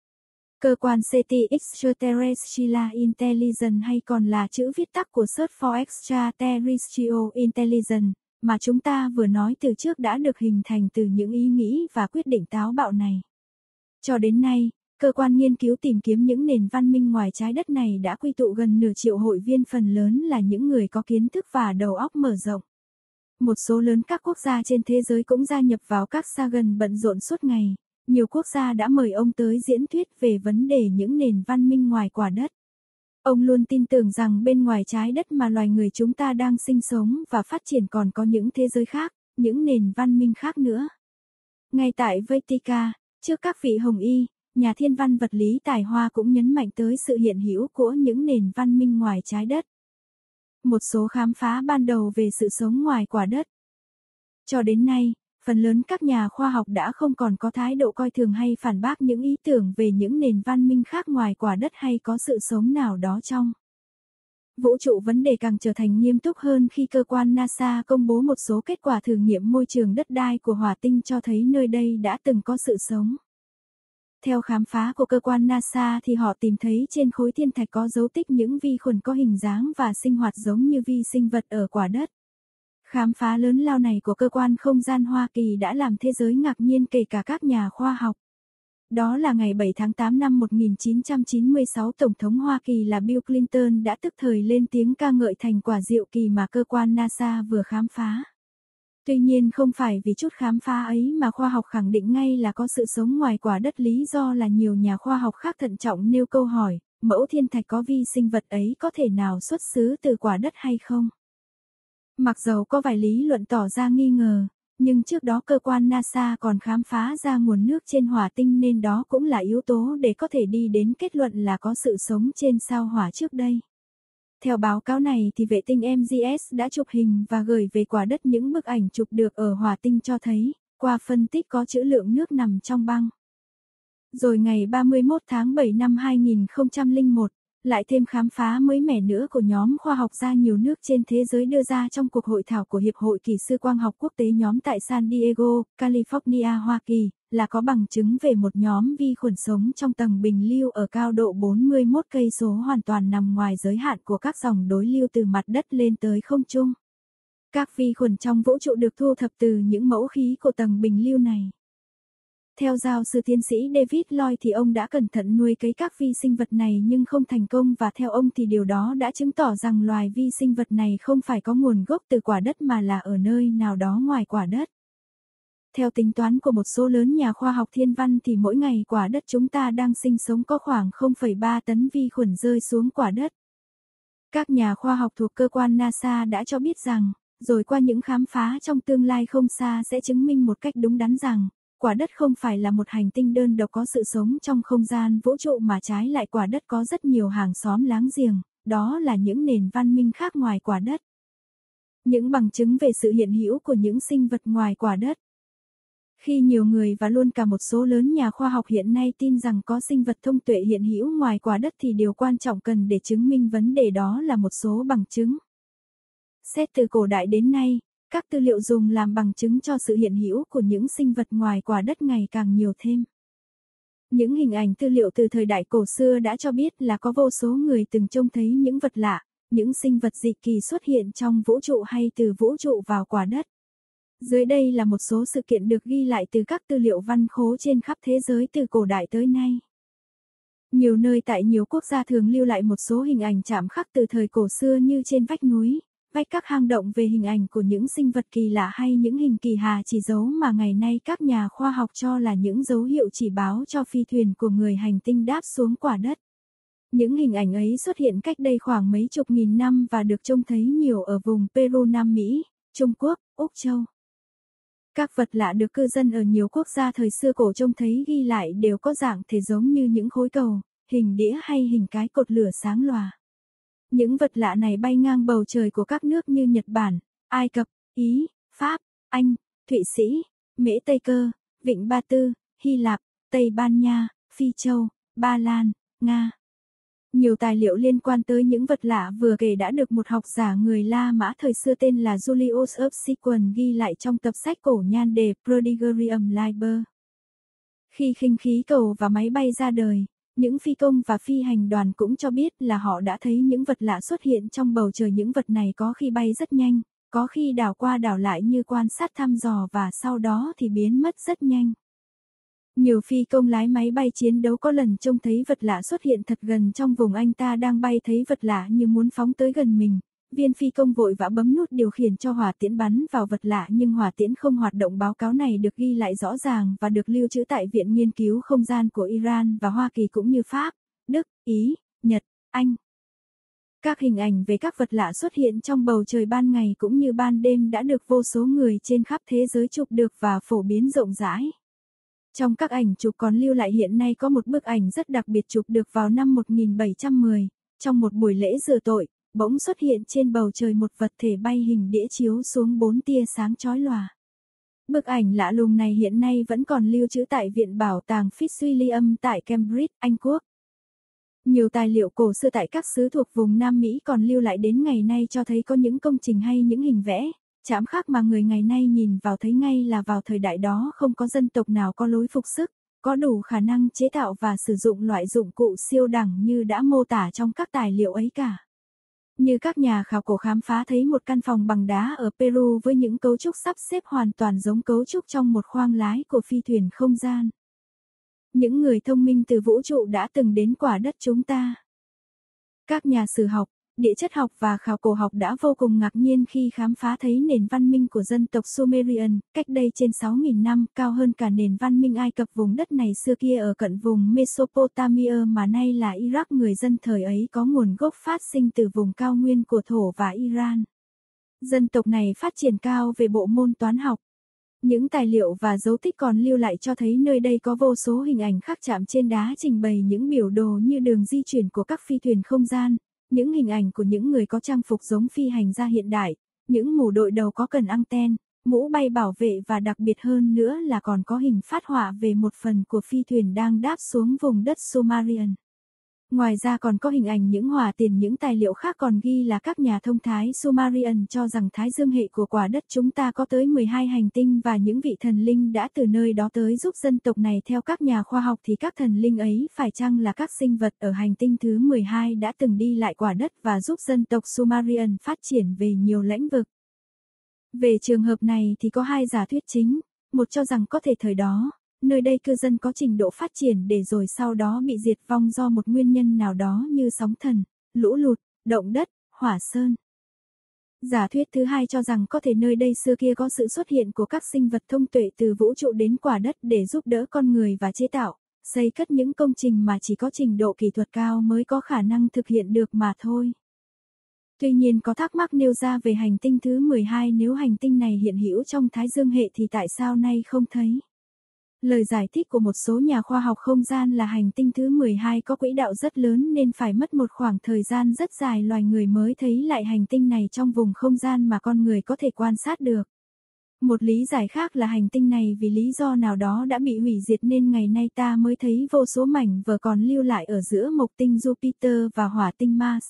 Cơ quan xê tê Extraterrestrial Intelligence hay còn là chữ viết tắt của Search for Extraterrestrial Intelligence, mà chúng ta vừa nói từ trước đã được hình thành từ những ý nghĩ và quyết định táo bạo này. Cho đến nay, cơ quan nghiên cứu tìm kiếm những nền văn minh ngoài trái đất này đã quy tụ gần nửa triệu hội viên, phần lớn là những người có kiến thức và đầu óc mở rộng. Một số lớn các quốc gia trên thế giới cũng gia nhập vào. Carl Sagan bận rộn suốt ngày. Nhiều quốc gia đã mời ông tới diễn thuyết về vấn đề những nền văn minh ngoài quả đất. Ông luôn tin tưởng rằng bên ngoài trái đất mà loài người chúng ta đang sinh sống và phát triển còn có những thế giới khác, những nền văn minh khác nữa. Ngay tại Vatica, trước các vị hồng y, nhà thiên văn vật lý tài hoa cũng nhấn mạnh tới sự hiện hữu của những nền văn minh ngoài trái đất. Một số khám phá ban đầu về sự sống ngoài quả đất. Cho đến nay, phần lớn các nhà khoa học đã không còn có thái độ coi thường hay phản bác những ý tưởng về những nền văn minh khác ngoài quả đất hay có sự sống nào đó trong vũ trụ. Vấn đề càng trở thành nghiêm túc hơn khi cơ quan NASA công bố một số kết quả thử nghiệm môi trường đất đai của hỏa tinh cho thấy nơi đây đã từng có sự sống. Theo khám phá của cơ quan NASA thì họ tìm thấy trên khối thiên thạch có dấu tích những vi khuẩn có hình dáng và sinh hoạt giống như vi sinh vật ở quả đất. Khám phá lớn lao này của cơ quan không gian Hoa Kỳ đã làm thế giới ngạc nhiên, kể cả các nhà khoa học. Đó là ngày bảy tháng tám năm một nghìn chín trăm chín mươi sáu, Tổng thống Hoa Kỳ là Bill Clinton đã tức thời lên tiếng ca ngợi thành quả diệu kỳ mà cơ quan NASA vừa khám phá. Tuy nhiên không phải vì chút khám phá ấy mà khoa học khẳng định ngay là có sự sống ngoài quả đất, lý do là nhiều nhà khoa học khác thận trọng nêu câu hỏi, mẫu thiên thạch có vi sinh vật ấy có thể nào xuất xứ từ quả đất hay không? Mặc dầu có vài lý luận tỏ ra nghi ngờ, nhưng trước đó cơ quan NASA còn khám phá ra nguồn nước trên hỏa tinh nên đó cũng là yếu tố để có thể đi đến kết luận là có sự sống trên sao hỏa trước đây. Theo báo cáo này thì vệ tinh em giê ét đã chụp hình và gửi về quả đất những bức ảnh chụp được ở hỏa tinh cho thấy, qua phân tích có trữ lượng nước nằm trong băng. Rồi ngày ba mươi mốt tháng bảy năm hai nghìn không trăm lẻ một, lại thêm khám phá mới mẻ nữa của nhóm khoa học gia nhiều nước trên thế giới đưa ra trong cuộc hội thảo của Hiệp hội Kỹ sư Quang học Quốc tế nhóm tại San Diego, California, Hoa Kỳ, là có bằng chứng về một nhóm vi khuẩn sống trong tầng bình lưu ở cao độ bốn mươi mốt cây số hoàn toàn nằm ngoài giới hạn của các dòng đối lưu từ mặt đất lên tới không trung. Các vi khuẩn trong vũ trụ được thu thập từ những mẫu khí của tầng bình lưu này. Theo giáo sư tiến sĩ David Lloyd thì ông đã cẩn thận nuôi cấy các vi sinh vật này nhưng không thành công, và theo ông thì điều đó đã chứng tỏ rằng loài vi sinh vật này không phải có nguồn gốc từ quả đất mà là ở nơi nào đó ngoài quả đất. Theo tính toán của một số lớn nhà khoa học thiên văn thì mỗi ngày quả đất chúng ta đang sinh sống có khoảng không phẩy ba tấn vi khuẩn rơi xuống quả đất. Các nhà khoa học thuộc cơ quan NASA đã cho biết rằng, rồi qua những khám phá trong tương lai không xa sẽ chứng minh một cách đúng đắn rằng, quả đất không phải là một hành tinh đơn độc có sự sống trong không gian vũ trụ mà trái lại quả đất có rất nhiều hàng xóm láng giềng, đó là những nền văn minh khác ngoài quả đất. Những bằng chứng về sự hiện hữu của những sinh vật ngoài quả đất. Khi nhiều người và luôn cả một số lớn nhà khoa học hiện nay tin rằng có sinh vật thông tuệ hiện hữu ngoài quả đất thì điều quan trọng cần để chứng minh vấn đề đó là một số bằng chứng. Xét từ cổ đại đến nay, các tư liệu dùng làm bằng chứng cho sự hiện hữu của những sinh vật ngoài quả đất ngày càng nhiều thêm. Những hình ảnh tư liệu từ thời đại cổ xưa đã cho biết là có vô số người từng trông thấy những vật lạ, những sinh vật dị kỳ xuất hiện trong vũ trụ hay từ vũ trụ vào quả đất. Dưới đây là một số sự kiện được ghi lại từ các tư liệu văn khố trên khắp thế giới từ cổ đại tới nay. Nhiều nơi tại nhiều quốc gia thường lưu lại một số hình ảnh chạm khắc từ thời cổ xưa như trên vách núi, vách các hang động về hình ảnh của những sinh vật kỳ lạ hay những hình kỳ hà chỉ dấu mà ngày nay các nhà khoa học cho là những dấu hiệu chỉ báo cho phi thuyền của người hành tinh đáp xuống quả đất. Những hình ảnh ấy xuất hiện cách đây khoảng mấy chục nghìn năm và được trông thấy nhiều ở vùng Peru, Nam Mỹ, Trung Quốc, Úc Châu. Các vật lạ được cư dân ở nhiều quốc gia thời xưa cổ trông thấy ghi lại đều có dạng thể giống như những khối cầu, hình đĩa hay hình cái cột lửa sáng lòa. Những vật lạ này bay ngang bầu trời của các nước như Nhật Bản, Ai Cập, Ý, Pháp, Anh, Thụy Sĩ, Mễ Tây Cơ, Vịnh Ba Tư, Hy Lạp, Tây Ban Nha, Phi Châu, Ba Lan, Nga. Nhiều tài liệu liên quan tới những vật lạ vừa kể đã được một học giả người La Mã thời xưa tên là Julius of Siquan ghi lại trong tập sách cổ nhan đề Prodigarium Liber. Khi khinh khí cầu và máy bay ra đời, những phi công và phi hành đoàn cũng cho biết là họ đã thấy những vật lạ xuất hiện trong bầu trời. Những vật này có khi bay rất nhanh, có khi đảo qua đảo lại như quan sát thăm dò và sau đó thì biến mất rất nhanh. Nhiều phi công lái máy bay chiến đấu có lần trông thấy vật lạ xuất hiện thật gần trong vùng anh ta đang bay, thấy vật lạ như muốn phóng tới gần mình. Viên phi công vội vã bấm nút điều khiển cho hỏa tiễn bắn vào vật lạ nhưng hỏa tiễn không hoạt động. Báo cáo này được ghi lại rõ ràng và được lưu trữ tại Viện Nghiên cứu Không gian của Iran và Hoa Kỳ cũng như Pháp, Đức, Ý, Nhật, Anh. Các hình ảnh về các vật lạ xuất hiện trong bầu trời ban ngày cũng như ban đêm đã được vô số người trên khắp thế giới chụp được và phổ biến rộng rãi. Trong các ảnh chụp còn lưu lại hiện nay có một bức ảnh rất đặc biệt chụp được vào năm một nghìn bảy trăm mười, trong một buổi lễ rửa tội, bỗng xuất hiện trên bầu trời một vật thể bay hình đĩa chiếu xuống bốn tia sáng chói lòa. Bức ảnh lạ lùng này hiện nay vẫn còn lưu trữ tại Viện Bảo tàng Fitzwilliam tại Cambridge, Anh Quốc. Nhiều tài liệu cổ xưa tại các xứ thuộc vùng Nam Mỹ còn lưu lại đến ngày nay cho thấy có những công trình hay những hình vẽ, chạm khắc mà người ngày nay nhìn vào thấy ngay là vào thời đại đó không có dân tộc nào có lối phục sức, có đủ khả năng chế tạo và sử dụng loại dụng cụ siêu đẳng như đã mô tả trong các tài liệu ấy cả. Như các nhà khảo cổ khám phá thấy một căn phòng bằng đá ở Peru với những cấu trúc sắp xếp hoàn toàn giống cấu trúc trong một khoang lái của phi thuyền không gian. Những người thông minh từ vũ trụ đã từng đến quả đất chúng ta. Các nhà sử học, địa chất học và khảo cổ học đã vô cùng ngạc nhiên khi khám phá thấy nền văn minh của dân tộc Sumerian, cách đây trên sáu nghìn năm, cao hơn cả nền văn minh Ai Cập. Vùng đất này xưa kia ở cận vùng Mesopotamia mà nay là Iraq. Người dân thời ấy có nguồn gốc phát sinh từ vùng cao nguyên của Thổ và Iran. Dân tộc này phát triển cao về bộ môn toán học. Những tài liệu và dấu tích còn lưu lại cho thấy nơi đây có vô số hình ảnh khắc chạm trên đá trình bày những biểu đồ như đường di chuyển của các phi thuyền không gian, những hình ảnh của những người có trang phục giống phi hành gia hiện đại, những mũ đội đầu có cần anten, mũ bay bảo vệ và đặc biệt hơn nữa là còn có hình phát họa về một phần của phi thuyền đang đáp xuống vùng đất Sumerian. Ngoài ra còn có hình ảnh những hỏa tiền, những tài liệu khác còn ghi là các nhà thông thái Sumerian cho rằng Thái Dương hệ của quả đất chúng ta có tới mười hai hành tinh và những vị thần linh đã từ nơi đó tới giúp dân tộc này. Theo các nhà khoa học thì các thần linh ấy phải chăng là các sinh vật ở hành tinh thứ mười hai đã từng đi lại quả đất và giúp dân tộc Sumerian phát triển về nhiều lĩnh vực. Về trường hợp này thì có hai giả thuyết chính, một cho rằng có thể thời đó, nơi đây cư dân có trình độ phát triển để rồi sau đó bị diệt vong do một nguyên nhân nào đó như sóng thần, lũ lụt, động đất, hỏa sơn. Giả thuyết thứ hai cho rằng có thể nơi đây xưa kia có sự xuất hiện của các sinh vật thông tuệ từ vũ trụ đến quả đất để giúp đỡ con người và chế tạo, xây cất những công trình mà chỉ có trình độ kỹ thuật cao mới có khả năng thực hiện được mà thôi. Tuy nhiên có thắc mắc nêu ra về hành tinh thứ mười hai, nếu hành tinh này hiện hữu trong Thái Dương hệ thì tại sao nay không thấy? Lời giải thích của một số nhà khoa học không gian là hành tinh thứ mười hai có quỹ đạo rất lớn nên phải mất một khoảng thời gian rất dài loài người mới thấy lại hành tinh này trong vùng không gian mà con người có thể quan sát được. Một lý giải khác là hành tinh này vì lý do nào đó đã bị hủy diệt nên ngày nay ta mới thấy vô số mảnh vỡ còn lưu lại ở giữa mộc tinh Jupiter và hỏa tinh Mars.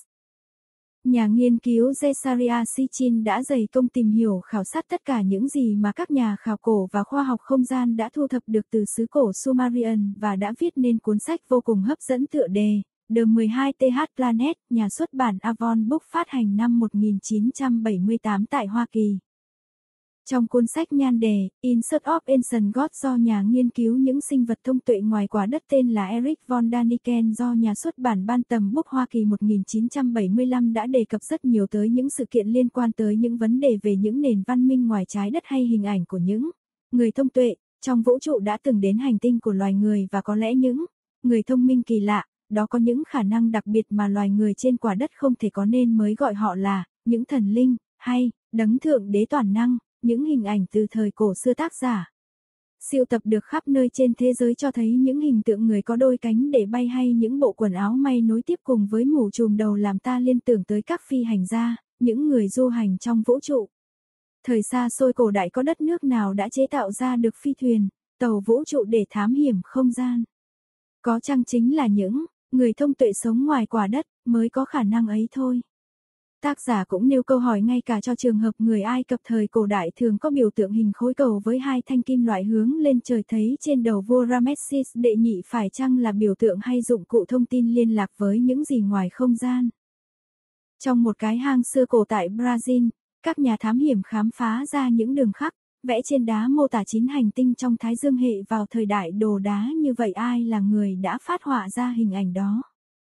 Nhà nghiên cứu Zecharia Sitchin đã dày công tìm hiểu khảo sát tất cả những gì mà các nhà khảo cổ và khoa học không gian đã thu thập được từ xứ cổ Sumerian và đã viết nên cuốn sách vô cùng hấp dẫn tựa đề The mười hai T H Planet, nhà xuất bản Avon Book phát hành năm một nghìn chín trăm bảy mươi tám tại Hoa Kỳ. Trong cuốn sách nhan đề In Search of Ancient Gods do nhà nghiên cứu những sinh vật thông tuệ ngoài quả đất tên là Eric von Daniken do nhà xuất bản Bantam Book Hoa Kỳ một nghìn chín trăm bảy mươi lăm đã đề cập rất nhiều tới những sự kiện liên quan tới những vấn đề về những nền văn minh ngoài trái đất hay hình ảnh của những người thông tuệ trong vũ trụ đã từng đến hành tinh của loài người và có lẽ những người thông minh kỳ lạ, đó có những khả năng đặc biệt mà loài người trên quả đất không thể có nên mới gọi họ là những thần linh hay đấng thượng đế toàn năng. Những hình ảnh từ thời cổ xưa tác giả sưu tập được khắp nơi trên thế giới cho thấy những hình tượng người có đôi cánh để bay hay những bộ quần áo may nối tiếp cùng với mũ trùm đầu làm ta liên tưởng tới các phi hành gia, những người du hành trong vũ trụ. Thời xa xôi cổ đại có đất nước nào đã chế tạo ra được phi thuyền, tàu vũ trụ để thám hiểm không gian? Có chăng chính là những người thông tuệ sống ngoài quả đất mới có khả năng ấy thôi. Tác giả cũng nêu câu hỏi ngay cả cho trường hợp người Ai Cập thời cổ đại thường có biểu tượng hình khối cầu với hai thanh kim loại hướng lên trời thấy trên đầu vua Ramesses đệ nhị phải chăng là biểu tượng hay dụng cụ thông tin liên lạc với những gì ngoài không gian. Trong một cái hang xưa cổ tại Brazil, các nhà thám hiểm khám phá ra những đường khắc, vẽ trên đá mô tả chín hành tinh trong Thái Dương hệ vào thời đại đồ đá. Như vậy ai là người đã phát họa ra hình ảnh đó?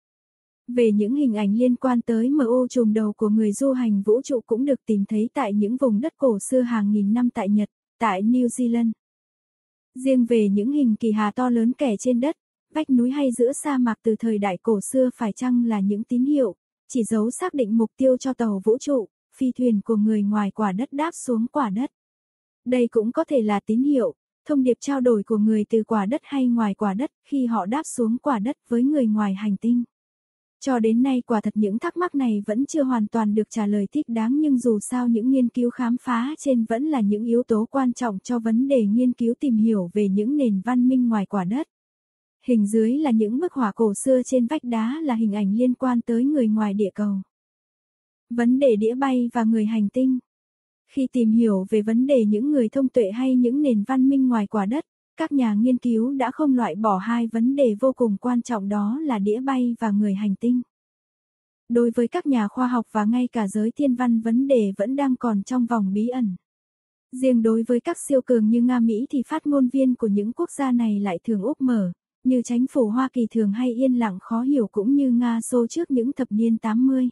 Về những hình ảnh liên quan tới em o trùm đầu của người du hành vũ trụ cũng được tìm thấy tại những vùng đất cổ xưa hàng nghìn năm tại Nhật, tại New Zealand. Riêng về những hình kỳ hà to lớn kẻ trên đất, vách núi hay giữa sa mạc từ thời đại cổ xưa phải chăng là những tín hiệu, chỉ dấu xác định mục tiêu cho tàu vũ trụ, phi thuyền của người ngoài quả đất đáp xuống quả đất. Đây cũng có thể là tín hiệu, thông điệp trao đổi của người từ quả đất hay ngoài quả đất khi họ đáp xuống quả đất với người ngoài hành tinh. Cho đến nay quả thật những thắc mắc này vẫn chưa hoàn toàn được trả lời thích đáng, nhưng dù sao những nghiên cứu khám phá trên vẫn là những yếu tố quan trọng cho vấn đề nghiên cứu tìm hiểu về những nền văn minh ngoài quả đất. Hình dưới là những bức họa cổ xưa trên vách đá là hình ảnh liên quan tới người ngoài địa cầu. Vấn đề đĩa bay và người hành tinh. Khi tìm hiểu về vấn đề những người thông tuệ hay những nền văn minh ngoài quả đất, các nhà nghiên cứu đã không loại bỏ hai vấn đề vô cùng quan trọng, đó là đĩa bay và người hành tinh. Đối với các nhà khoa học và ngay cả giới thiên văn, vấn đề vẫn đang còn trong vòng bí ẩn. Riêng đối với các siêu cường như Nga Mỹ thì phát ngôn viên của những quốc gia này lại thường úp mở, như chính phủ Hoa Kỳ thường hay yên lặng khó hiểu, cũng như Nga Xô trước những thập niên tám mươi.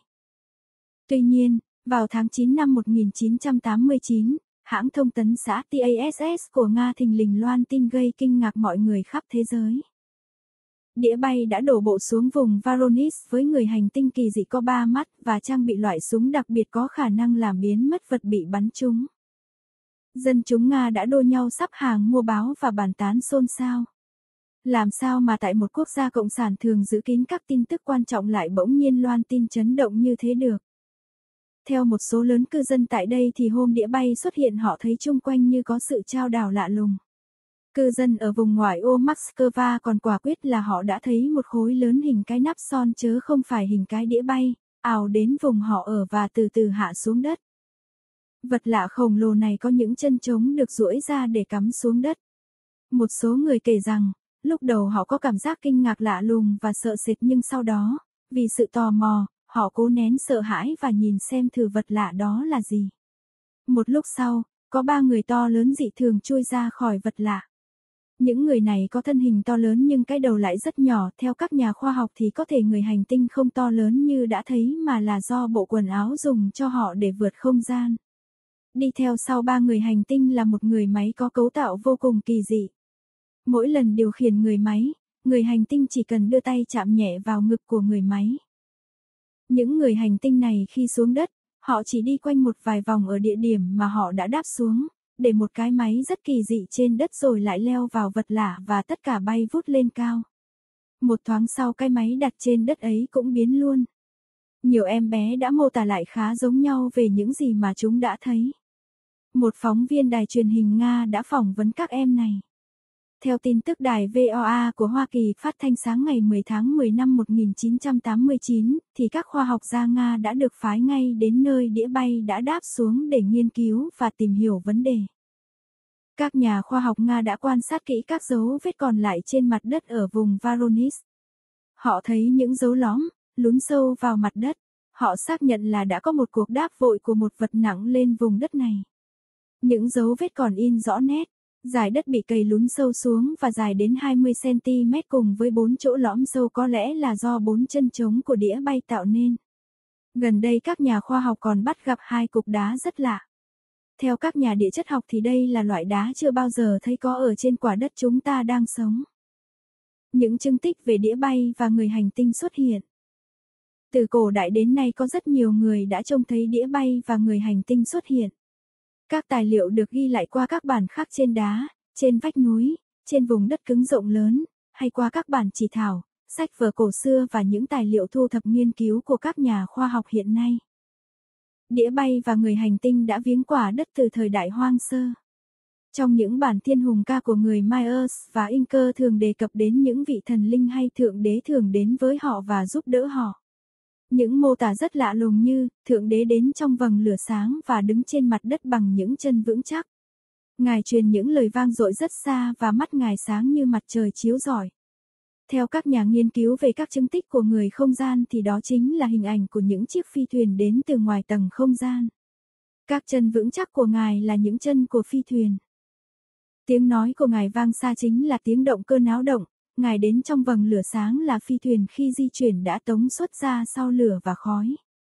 Tuy nhiên, vào tháng chín năm một nghìn chín trăm tám mươi chín, hãng thông tấn xã tê a ét ét của Nga thình lình loan tin gây kinh ngạc mọi người khắp thế giới. Đĩa bay đã đổ bộ xuống vùng Voronezh với người hành tinh kỳ dị có ba mắt và trang bị loại súng đặc biệt có khả năng làm biến mất vật bị bắn trúng. Dân chúng Nga đã đua nhau sắp hàng mua báo và bàn tán xôn xao. Làm sao mà tại một quốc gia cộng sản thường giữ kín các tin tức quan trọng lại bỗng nhiên loan tin chấn động như thế được? Theo một số lớn cư dân tại đây thì hôm đĩa bay xuất hiện họ thấy chung quanh như có sự trao đảo lạ lùng. Cư dân ở vùng ngoại ô Moscow còn quả quyết là họ đã thấy một khối lớn hình cái nắp son chớ không phải hình cái đĩa bay, ào đến vùng họ ở và từ từ hạ xuống đất. Vật lạ khổng lồ này có những chân trống được duỗi ra để cắm xuống đất. Một số người kể rằng, lúc đầu họ có cảm giác kinh ngạc lạ lùng và sợ sệt nhưng sau đó, vì sự tò mò, họ cố nén sợ hãi và nhìn xem thử vật lạ đó là gì. Một lúc sau, có ba người to lớn dị thường chui ra khỏi vật lạ. Những người này có thân hình to lớn nhưng cái đầu lại rất nhỏ, theo các nhà khoa học thì có thể người hành tinh không to lớn như đã thấy mà là do bộ quần áo dùng cho họ để vượt không gian. Đi theo sau ba người hành tinh là một người máy có cấu tạo vô cùng kỳ dị. Mỗi lần điều khiển người máy, người hành tinh chỉ cần đưa tay chạm nhẹ vào ngực của người máy. Những người hành tinh này khi xuống đất, họ chỉ đi quanh một vài vòng ở địa điểm mà họ đã đáp xuống, để một cái máy rất kỳ dị trên đất rồi lại leo vào vật lạ và tất cả bay vút lên cao. Một thoáng sau cái máy đặt trên đất ấy cũng biến luôn. Nhiều em bé đã mô tả lại khá giống nhau về những gì mà chúng đã thấy. Một phóng viên đài truyền hình Nga đã phỏng vấn các em này. Theo tin tức đài vê o a của Hoa Kỳ phát thanh sáng ngày mười tháng mười năm một nghìn chín trăm tám mươi chín, thì các khoa học gia Nga đã được phái ngay đến nơi đĩa bay đã đáp xuống để nghiên cứu và tìm hiểu vấn đề. Các nhà khoa học Nga đã quan sát kỹ các dấu vết còn lại trên mặt đất ở vùng Voronezh. Họ thấy những dấu lõm, lún sâu vào mặt đất. Họ xác nhận là đã có một cuộc đáp vội của một vật nặng lên vùng đất này. Những dấu vết còn in rõ nét. Dải đất bị cày lún sâu xuống và dài đến hai mươi xăng-ti-mét cùng với bốn chỗ lõm sâu có lẽ là do bốn chân trống của đĩa bay tạo nên. Gần đây các nhà khoa học còn bắt gặp hai cục đá rất lạ. Theo các nhà địa chất học thì đây là loại đá chưa bao giờ thấy có ở trên quả đất chúng ta đang sống. Những chứng tích về đĩa bay và người hành tinh xuất hiện. Từ cổ đại đến nay có rất nhiều người đã trông thấy đĩa bay và người hành tinh xuất hiện. Các tài liệu được ghi lại qua các bản khắc trên đá, trên vách núi, trên vùng đất cứng rộng lớn, hay qua các bản chỉ thảo, sách vở cổ xưa và những tài liệu thu thập nghiên cứu của các nhà khoa học hiện nay. Đĩa bay và người hành tinh đã viếng quả đất từ thời đại hoang sơ. Trong những bản thiên hùng ca của người Mayas và Inca thường đề cập đến những vị thần linh hay thượng đế thường đến với họ và giúp đỡ họ. Những mô tả rất lạ lùng như, thượng đế đến trong vầng lửa sáng và đứng trên mặt đất bằng những chân vững chắc. Ngài truyền những lời vang dội rất xa và mắt Ngài sáng như mặt trời chiếu rọi. Theo các nhà nghiên cứu về các chứng tích của người không gian thì đó chính là hình ảnh của những chiếc phi thuyền đến từ ngoài tầng không gian. Các chân vững chắc của Ngài là những chân của phi thuyền. Tiếng nói của Ngài vang xa chính là tiếng động cơ náo động. Ngài đến trong vầng lửa sáng là phi thuyền khi di chuyển đã tống xuất ra sau lửa và khói.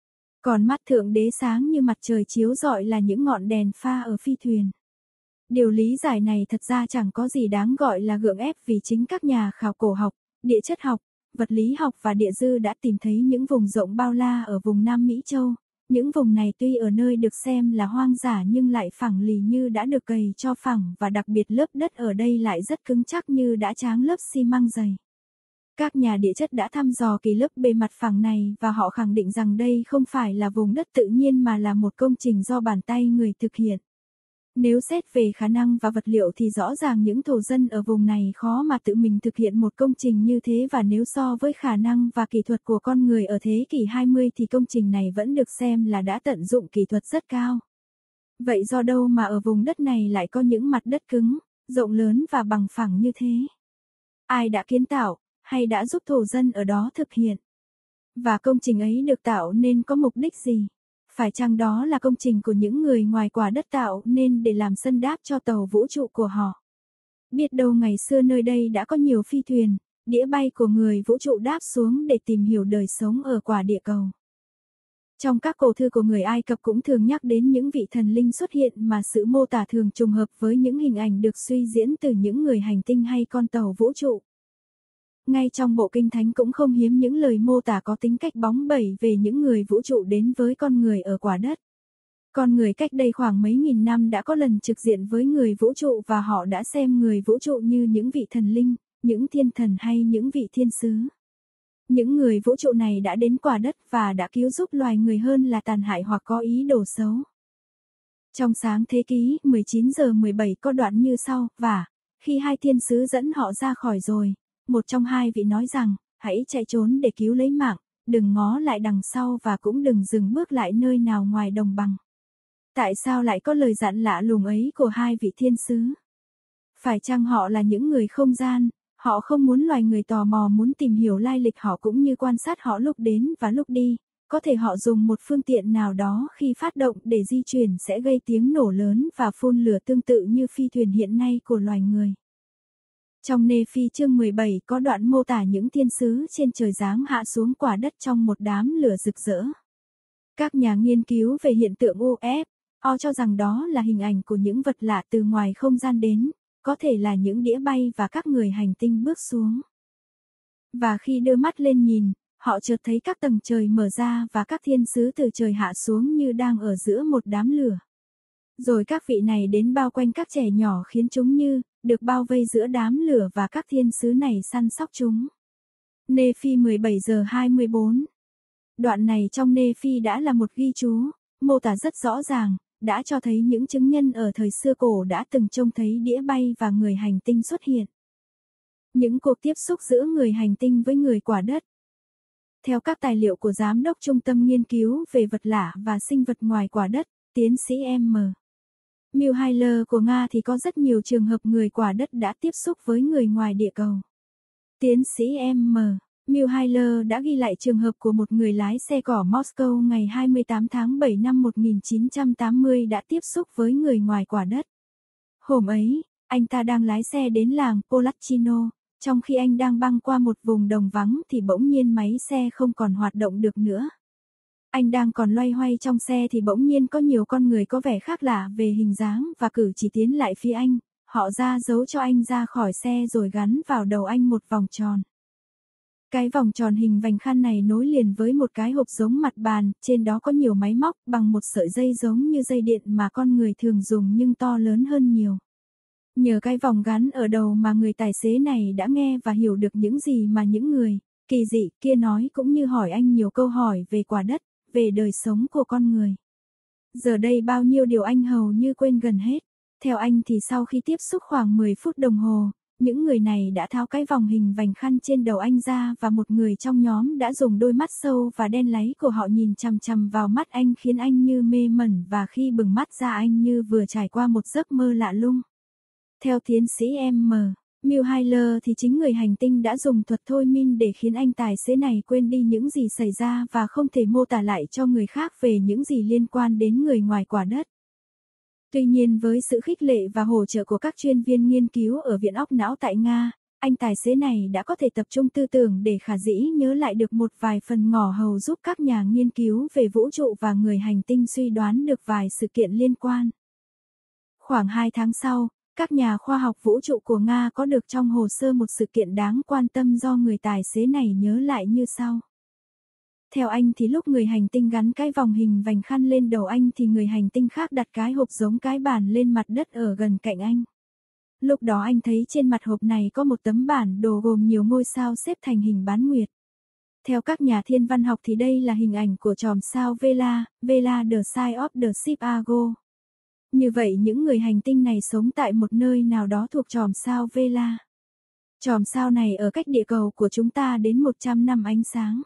Còn mắt thượng đế sáng như mặt trời chiếu rọi là những ngọn đèn pha ở phi thuyền. Điều lý giải này thật ra chẳng có gì đáng gọi là gượng ép vì chính các nhà khảo cổ học, địa chất học, vật lý học và địa dư đã tìm thấy những vùng rộng bao la ở vùng Nam Mỹ Châu. Những vùng này tuy ở nơi được xem là hoang dã nhưng lại phẳng lì như đã được cày cho phẳng và đặc biệt lớp đất ở đây lại rất cứng chắc như đã tráng lớp xi măng dày. Các nhà địa chất đã thăm dò kỳ lớp bề mặt phẳng này và họ khẳng định rằng đây không phải là vùng đất tự nhiên mà là một công trình do bàn tay người thực hiện. Nếu xét về khả năng và vật liệu thì rõ ràng những thổ dân ở vùng này khó mà tự mình thực hiện một công trình như thế và nếu so với khả năng và kỹ thuật của con người ở thế kỷ hai mươi thì công trình này vẫn được xem là đã tận dụng kỹ thuật rất cao. Vậy do đâu mà ở vùng đất này lại có những mặt đất cứng, rộng lớn và bằng phẳng như thế? Ai đã kiến tạo, hay đã giúp thổ dân ở đó thực hiện? Và công trình ấy được tạo nên có mục đích gì? Phải chăng đó là công trình của những người ngoài quả đất tạo nên để làm sân đáp cho tàu vũ trụ của họ? Biết đâu ngày xưa nơi đây đã có nhiều phi thuyền, đĩa bay của người vũ trụ đáp xuống để tìm hiểu đời sống ở quả địa cầu. Trong các cổ thư của người Ai Cập cũng thường nhắc đến những vị thần linh xuất hiện mà sự mô tả thường trùng hợp với những hình ảnh được suy diễn từ những người hành tinh hay con tàu vũ trụ. Ngay trong bộ kinh thánh cũng không hiếm những lời mô tả có tính cách bóng bẩy về những người vũ trụ đến với con người ở quả đất. Con người cách đây khoảng mấy nghìn năm đã có lần trực diện với người vũ trụ và họ đã xem người vũ trụ như những vị thần linh, những thiên thần hay những vị thiên sứ. Những người vũ trụ này đã đến quả đất và đã cứu giúp loài người hơn là tàn hại hoặc có ý đồ xấu. Trong Sáng Thế Ký mười chín giờ mười bảy có đoạn như sau, và Khi hai thiên sứ dẫn họ ra khỏi rồi, một trong hai vị nói rằng, hãy chạy trốn để cứu lấy mạng, đừng ngó lại đằng sau và cũng đừng dừng bước lại nơi nào ngoài đồng bằng. Tại sao lại có lời dặn lạ lùng ấy của hai vị thiên sứ? Phải chăng họ là những người không gian, họ không muốn loài người tò mò muốn tìm hiểu lai lịch họ cũng như quan sát họ lúc đến và lúc đi, có thể họ dùng một phương tiện nào đó khi phát động để di chuyển sẽ gây tiếng nổ lớn và phun lửa tương tự như phi thuyền hiện nay của loài người. Trong Nê-phi chương mười bảy có đoạn mô tả những thiên sứ trên trời giáng hạ xuống quả đất trong một đám lửa rực rỡ. Các nhà nghiên cứu về hiện tượng u ép o cho rằng đó là hình ảnh của những vật lạ từ ngoài không gian đến, có thể là những đĩa bay và các người hành tinh bước xuống. Và khi đưa mắt lên nhìn, họ chợt thấy các tầng trời mở ra và các thiên sứ từ trời hạ xuống như đang ở giữa một đám lửa. Rồi các vị này đến bao quanh các trẻ nhỏ khiến chúng như được bao vây giữa đám lửa và các thiên sứ này săn sóc chúng. Nê-phi mười bảy giờ hai mươi bốn. Đoạn này trong Nê-phi đã là một ghi chú, mô tả rất rõ ràng, đã cho thấy những chứng nhân ở thời xưa cổ đã từng trông thấy đĩa bay và người hành tinh xuất hiện. Những cuộc tiếp xúc giữa người hành tinh với người quả đất. Theo các tài liệu của Giám đốc Trung tâm Nghiên cứu về vật lạ và sinh vật ngoài quả đất, tiến sĩ M. Mühlheimer của Nga thì có rất nhiều trường hợp người quả đất đã tiếp xúc với người ngoài địa cầu. Tiến sĩ M. Mühlheimer đã ghi lại trường hợp của một người lái xe cỏ Moscow ngày hai mươi tám tháng bảy năm một nghìn chín trăm tám mươi đã tiếp xúc với người ngoài quả đất. Hôm ấy, anh ta đang lái xe đến làng Polachino, trong khi anh đang băng qua một vùng đồng vắng thì bỗng nhiên máy xe không còn hoạt động được nữa. Anh đang còn loay hoay trong xe thì bỗng nhiên có nhiều con người có vẻ khác lạ về hình dáng và cử chỉ tiến lại phía anh, họ ra dấu cho anh ra khỏi xe rồi gắn vào đầu anh một vòng tròn. Cái vòng tròn hình vành khăn này nối liền với một cái hộp giống mặt bàn, trên đó có nhiều máy móc bằng một sợi dây giống như dây điện mà con người thường dùng nhưng to lớn hơn nhiều. Nhờ cái vòng gắn ở đầu mà người tài xế này đã nghe và hiểu được những gì mà những người kỳ dị kia nói cũng như hỏi anh nhiều câu hỏi về quả đất, về đời sống của con người. Giờ đây bao nhiêu điều anh hầu như quên gần hết. Theo anh thì sau khi tiếp xúc khoảng mười phút đồng hồ, những người này đã tháo cái vòng hình vành khăn trên đầu anh ra và một người trong nhóm đã dùng đôi mắt sâu và đen láy của họ nhìn chằm chằm vào mắt anh khiến anh như mê mẩn và khi bừng mắt ra anh như vừa trải qua một giấc mơ lạ lung. Theo tiến sĩ M. Mühlheimer thì chính người hành tinh đã dùng thuật thôi miên để khiến anh tài xế này quên đi những gì xảy ra và không thể mô tả lại cho người khác về những gì liên quan đến người ngoài quả đất. Tuy nhiên với sự khích lệ và hỗ trợ của các chuyên viên nghiên cứu ở Viện Óc Não tại Nga, anh tài xế này đã có thể tập trung tư tưởng để khả dĩ nhớ lại được một vài phần ngỏ hầu giúp các nhà nghiên cứu về vũ trụ và người hành tinh suy đoán được vài sự kiện liên quan. Khoảng hai tháng sau, các nhà khoa học vũ trụ của Nga có được trong hồ sơ một sự kiện đáng quan tâm do người tài xế này nhớ lại như sau. Theo anh thì lúc người hành tinh gắn cái vòng hình vành khăn lên đầu anh thì người hành tinh khác đặt cái hộp giống cái bản lên mặt đất ở gần cạnh anh. Lúc đó anh thấy trên mặt hộp này có một tấm bản đồ gồm nhiều ngôi sao xếp thành hình bán nguyệt. Theo các nhà thiên văn học thì đây là hình ảnh của chòm sao Vela, Vela the Sign of the Chicago. Như vậy những người hành tinh này sống tại một nơi nào đó thuộc chòm sao Vela. Chòm sao này ở cách địa cầu của chúng ta đến một trăm năm ánh sáng.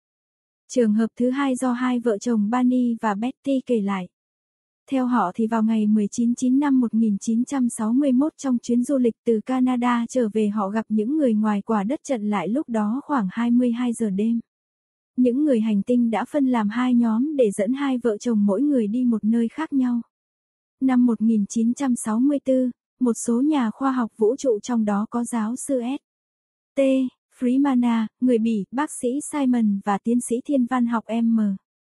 Trường hợp thứ hai do hai vợ chồng Barney và Betty kể lại. Theo họ thì vào ngày mười chín tháng chín năm một nghìn chín trăm sáu mươi mốt trong chuyến du lịch từ Canada trở về họ gặp những người ngoài quả đất trận lại lúc đó khoảng hai mươi hai giờ đêm. Những người hành tinh đã phân làm hai nhóm để dẫn hai vợ chồng mỗi người đi một nơi khác nhau. Năm một nghìn chín trăm sáu mươi tư, một số nhà khoa học vũ trụ trong đó có giáo sư S. T. Freeman, người Bỉ, bác sĩ Simon và tiến sĩ thiên văn học M.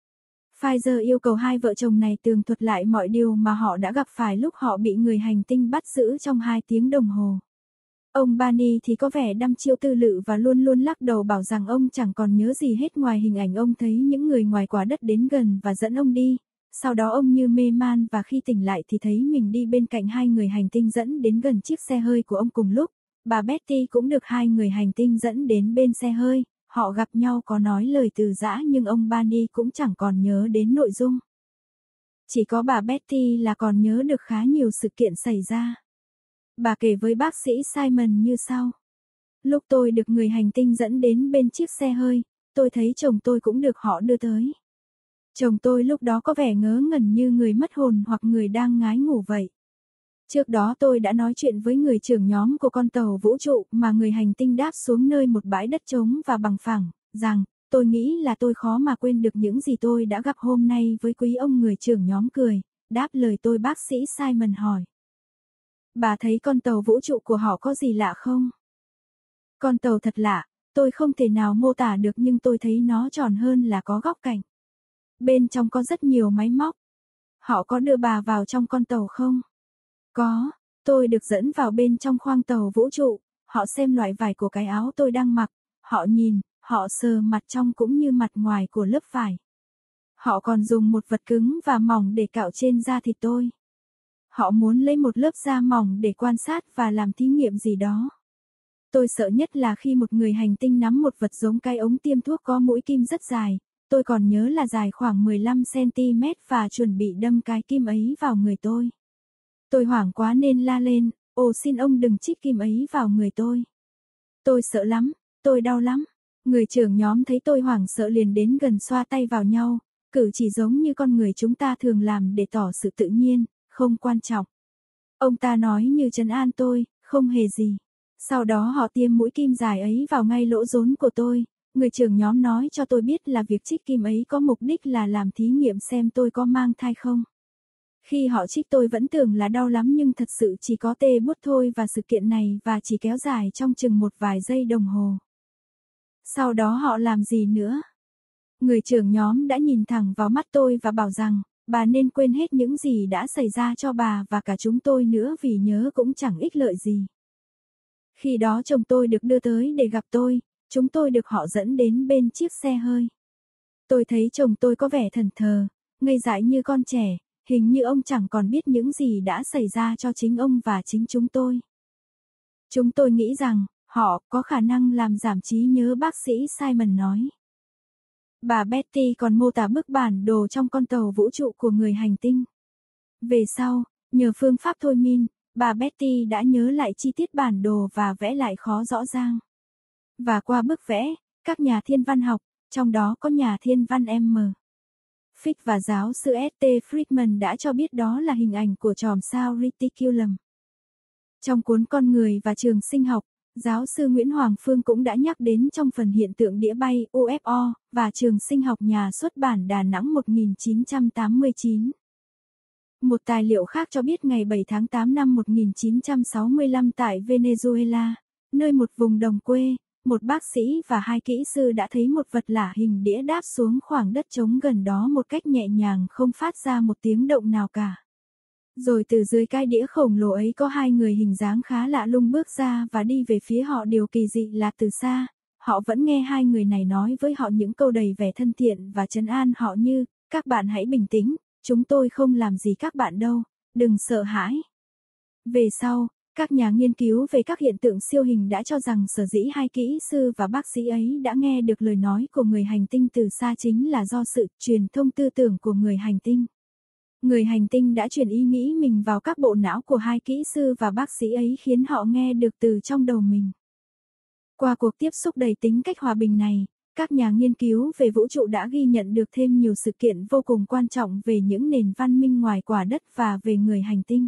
Pfizer yêu cầu hai vợ chồng này tường thuật lại mọi điều mà họ đã gặp phải lúc họ bị người hành tinh bắt giữ trong hai tiếng đồng hồ. Ông Barney thì có vẻ đăm chiêu tư lự và luôn luôn lắc đầu bảo rằng ông chẳng còn nhớ gì hết ngoài hình ảnh ông thấy những người ngoài quả đất đến gần và dẫn ông đi. Sau đó ông như mê man và khi tỉnh lại thì thấy mình đi bên cạnh hai người hành tinh dẫn đến gần chiếc xe hơi của ông cùng lúc. Bà Betty cũng được hai người hành tinh dẫn đến bên xe hơi, họ gặp nhau có nói lời từ giã nhưng ông Barney cũng chẳng còn nhớ đến nội dung. Chỉ có bà Betty là còn nhớ được khá nhiều sự kiện xảy ra. Bà kể với bác sĩ Simon như sau. Lúc tôi được người hành tinh dẫn đến bên chiếc xe hơi, tôi thấy chồng tôi cũng được họ đưa tới. Chồng tôi lúc đó có vẻ ngớ ngẩn như người mất hồn hoặc người đang ngái ngủ vậy. Trước đó tôi đã nói chuyện với người trưởng nhóm của con tàu vũ trụ mà người hành tinh đáp xuống nơi một bãi đất trống và bằng phẳng, rằng, tôi nghĩ là tôi khó mà quên được những gì tôi đã gặp hôm nay với quý ông người trưởng nhóm cười, đáp lời tôi bác sĩ Simon hỏi. Bà thấy con tàu vũ trụ của họ có gì lạ không? Con tàu thật lạ, tôi không thể nào mô tả được nhưng tôi thấy nó tròn hơn là có góc cạnh. Bên trong có rất nhiều máy móc. Họ có đưa bà vào trong con tàu không? Có, tôi được dẫn vào bên trong khoang tàu vũ trụ, họ xem loại vải của cái áo tôi đang mặc, họ nhìn, họ sờ mặt trong cũng như mặt ngoài của lớp vải. Họ còn dùng một vật cứng và mỏng để cạo trên da thịt tôi. Họ muốn lấy một lớp da mỏng để quan sát và làm thí nghiệm gì đó. Tôi sợ nhất là khi một người hành tinh nắm một vật giống cái ống tiêm thuốc có mũi kim rất dài, tôi còn nhớ là dài khoảng mười lăm xăng ti mét và chuẩn bị đâm cái kim ấy vào người tôi. Tôi hoảng quá nên la lên, ồ xin ông đừng chích kim ấy vào người tôi. Tôi sợ lắm, tôi đau lắm. Người trưởng nhóm thấy tôi hoảng sợ liền đến gần xoa tay vào nhau, cử chỉ giống như con người chúng ta thường làm để tỏ sự tự nhiên, không quan trọng. Ông ta nói như trấn an tôi, không hề gì. Sau đó họ tiêm mũi kim dài ấy vào ngay lỗ rốn của tôi, người trưởng nhóm nói cho tôi biết là việc trích kim ấy có mục đích là làm thí nghiệm xem tôi có mang thai không. Khi họ trích tôi vẫn tưởng là đau lắm nhưng thật sự chỉ có tê buốt thôi và sự kiện này và chỉ kéo dài trong chừng một vài giây đồng hồ. Sau đó họ làm gì nữa? Người trưởng nhóm đã nhìn thẳng vào mắt tôi và bảo rằng, bà nên quên hết những gì đã xảy ra cho bà và cả chúng tôi nữa vì nhớ cũng chẳng ích lợi gì. Khi đó chồng tôi được đưa tới để gặp tôi, chúng tôi được họ dẫn đến bên chiếc xe hơi. Tôi thấy chồng tôi có vẻ thẫn thờ, ngây dại như con trẻ, hình như ông chẳng còn biết những gì đã xảy ra cho chính ông và chính chúng tôi. Chúng tôi nghĩ rằng, họ có khả năng làm giảm trí nhớ bác sĩ Simon nói. Bà Betty còn mô tả bức bản đồ trong con tàu vũ trụ của người hành tinh. Về sau, nhờ phương pháp thôi miên, bà Betty đã nhớ lại chi tiết bản đồ và vẽ lại khó rõ ràng. Và qua bức vẽ, các nhà thiên văn học, trong đó có nhà thiên văn M. Fick và giáo sư ét tê Friedman đã cho biết đó là hình ảnh của chòm sao Reticulum. Trong cuốn Con người và trường sinh học, giáo sư Nguyễn Hoàng Phương cũng đã nhắc đến trong phần hiện tượng đĩa bay U F O và trường sinh học nhà xuất bản Đà Nẵng một nghìn chín trăm tám mươi chín. Một tài liệu khác cho biết ngày bảy tháng tám năm một nghìn chín trăm sáu mươi lăm tại Venezuela, nơi một vùng đồng quê, một bác sĩ và hai kỹ sư đã thấy một vật lạ hình đĩa đáp xuống khoảng đất trống gần đó một cách nhẹ nhàng không phát ra một tiếng động nào cả. Rồi từ dưới cái đĩa khổng lồ ấy có hai người hình dáng khá lạ lùng bước ra và đi về phía họ. Điều kỳ dị là từ xa, họ vẫn nghe hai người này nói với họ những câu đầy vẻ thân thiện và trấn an họ như, các bạn hãy bình tĩnh, chúng tôi không làm gì các bạn đâu, đừng sợ hãi. Về sau, các nhà nghiên cứu về các hiện tượng siêu hình đã cho rằng sở dĩ hai kỹ sư và bác sĩ ấy đã nghe được lời nói của người hành tinh từ xa chính là do sự truyền thông tư tưởng của người hành tinh. Người hành tinh đã truyền ý nghĩ mình vào các bộ não của hai kỹ sư và bác sĩ ấy khiến họ nghe được từ trong đầu mình. Qua cuộc tiếp xúc đầy tính cách hòa bình này, các nhà nghiên cứu về vũ trụ đã ghi nhận được thêm nhiều sự kiện vô cùng quan trọng về những nền văn minh ngoài quả đất và về người hành tinh.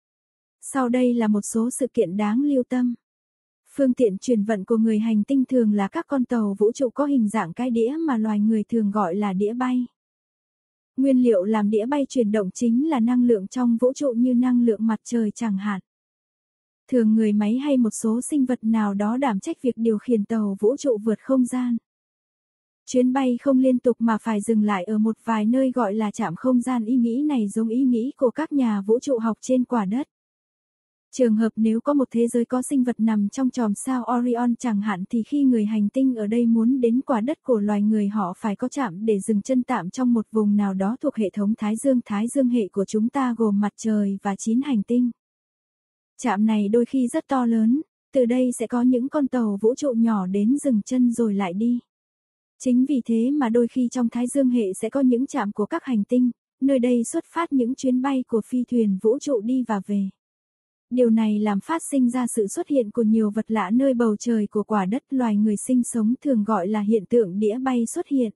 Sau đây là một số sự kiện đáng lưu tâm. Phương tiện truyền vận của người hành tinh thường là các con tàu vũ trụ có hình dạng cái đĩa mà loài người thường gọi là đĩa bay. Nguyên liệu làm đĩa bay chuyển động chính là năng lượng trong vũ trụ như năng lượng mặt trời chẳng hạn. Thường người máy hay một số sinh vật nào đó đảm trách việc điều khiển tàu vũ trụ vượt không gian. Chuyến bay không liên tục mà phải dừng lại ở một vài nơi gọi là trạm không gian. Ý nghĩ này giống ý nghĩ của các nhà vũ trụ học trên quả đất. Trường hợp nếu có một thế giới có sinh vật nằm trong chòm sao Orion chẳng hạn thì khi người hành tinh ở đây muốn đến quả đất của loài người họ phải có trạm để dừng chân tạm trong một vùng nào đó thuộc hệ thống Thái Dương. Thái Dương hệ của chúng ta gồm mặt trời và chín hành tinh. Trạm này đôi khi rất to lớn, từ đây sẽ có những con tàu vũ trụ nhỏ đến dừng chân rồi lại đi. Chính vì thế mà đôi khi trong Thái Dương hệ sẽ có những trạm của các hành tinh, nơi đây xuất phát những chuyến bay của phi thuyền vũ trụ đi và về. Điều này làm phát sinh ra sự xuất hiện của nhiều vật lạ nơi bầu trời của quả đất loài người sinh sống thường gọi là hiện tượng đĩa bay xuất hiện.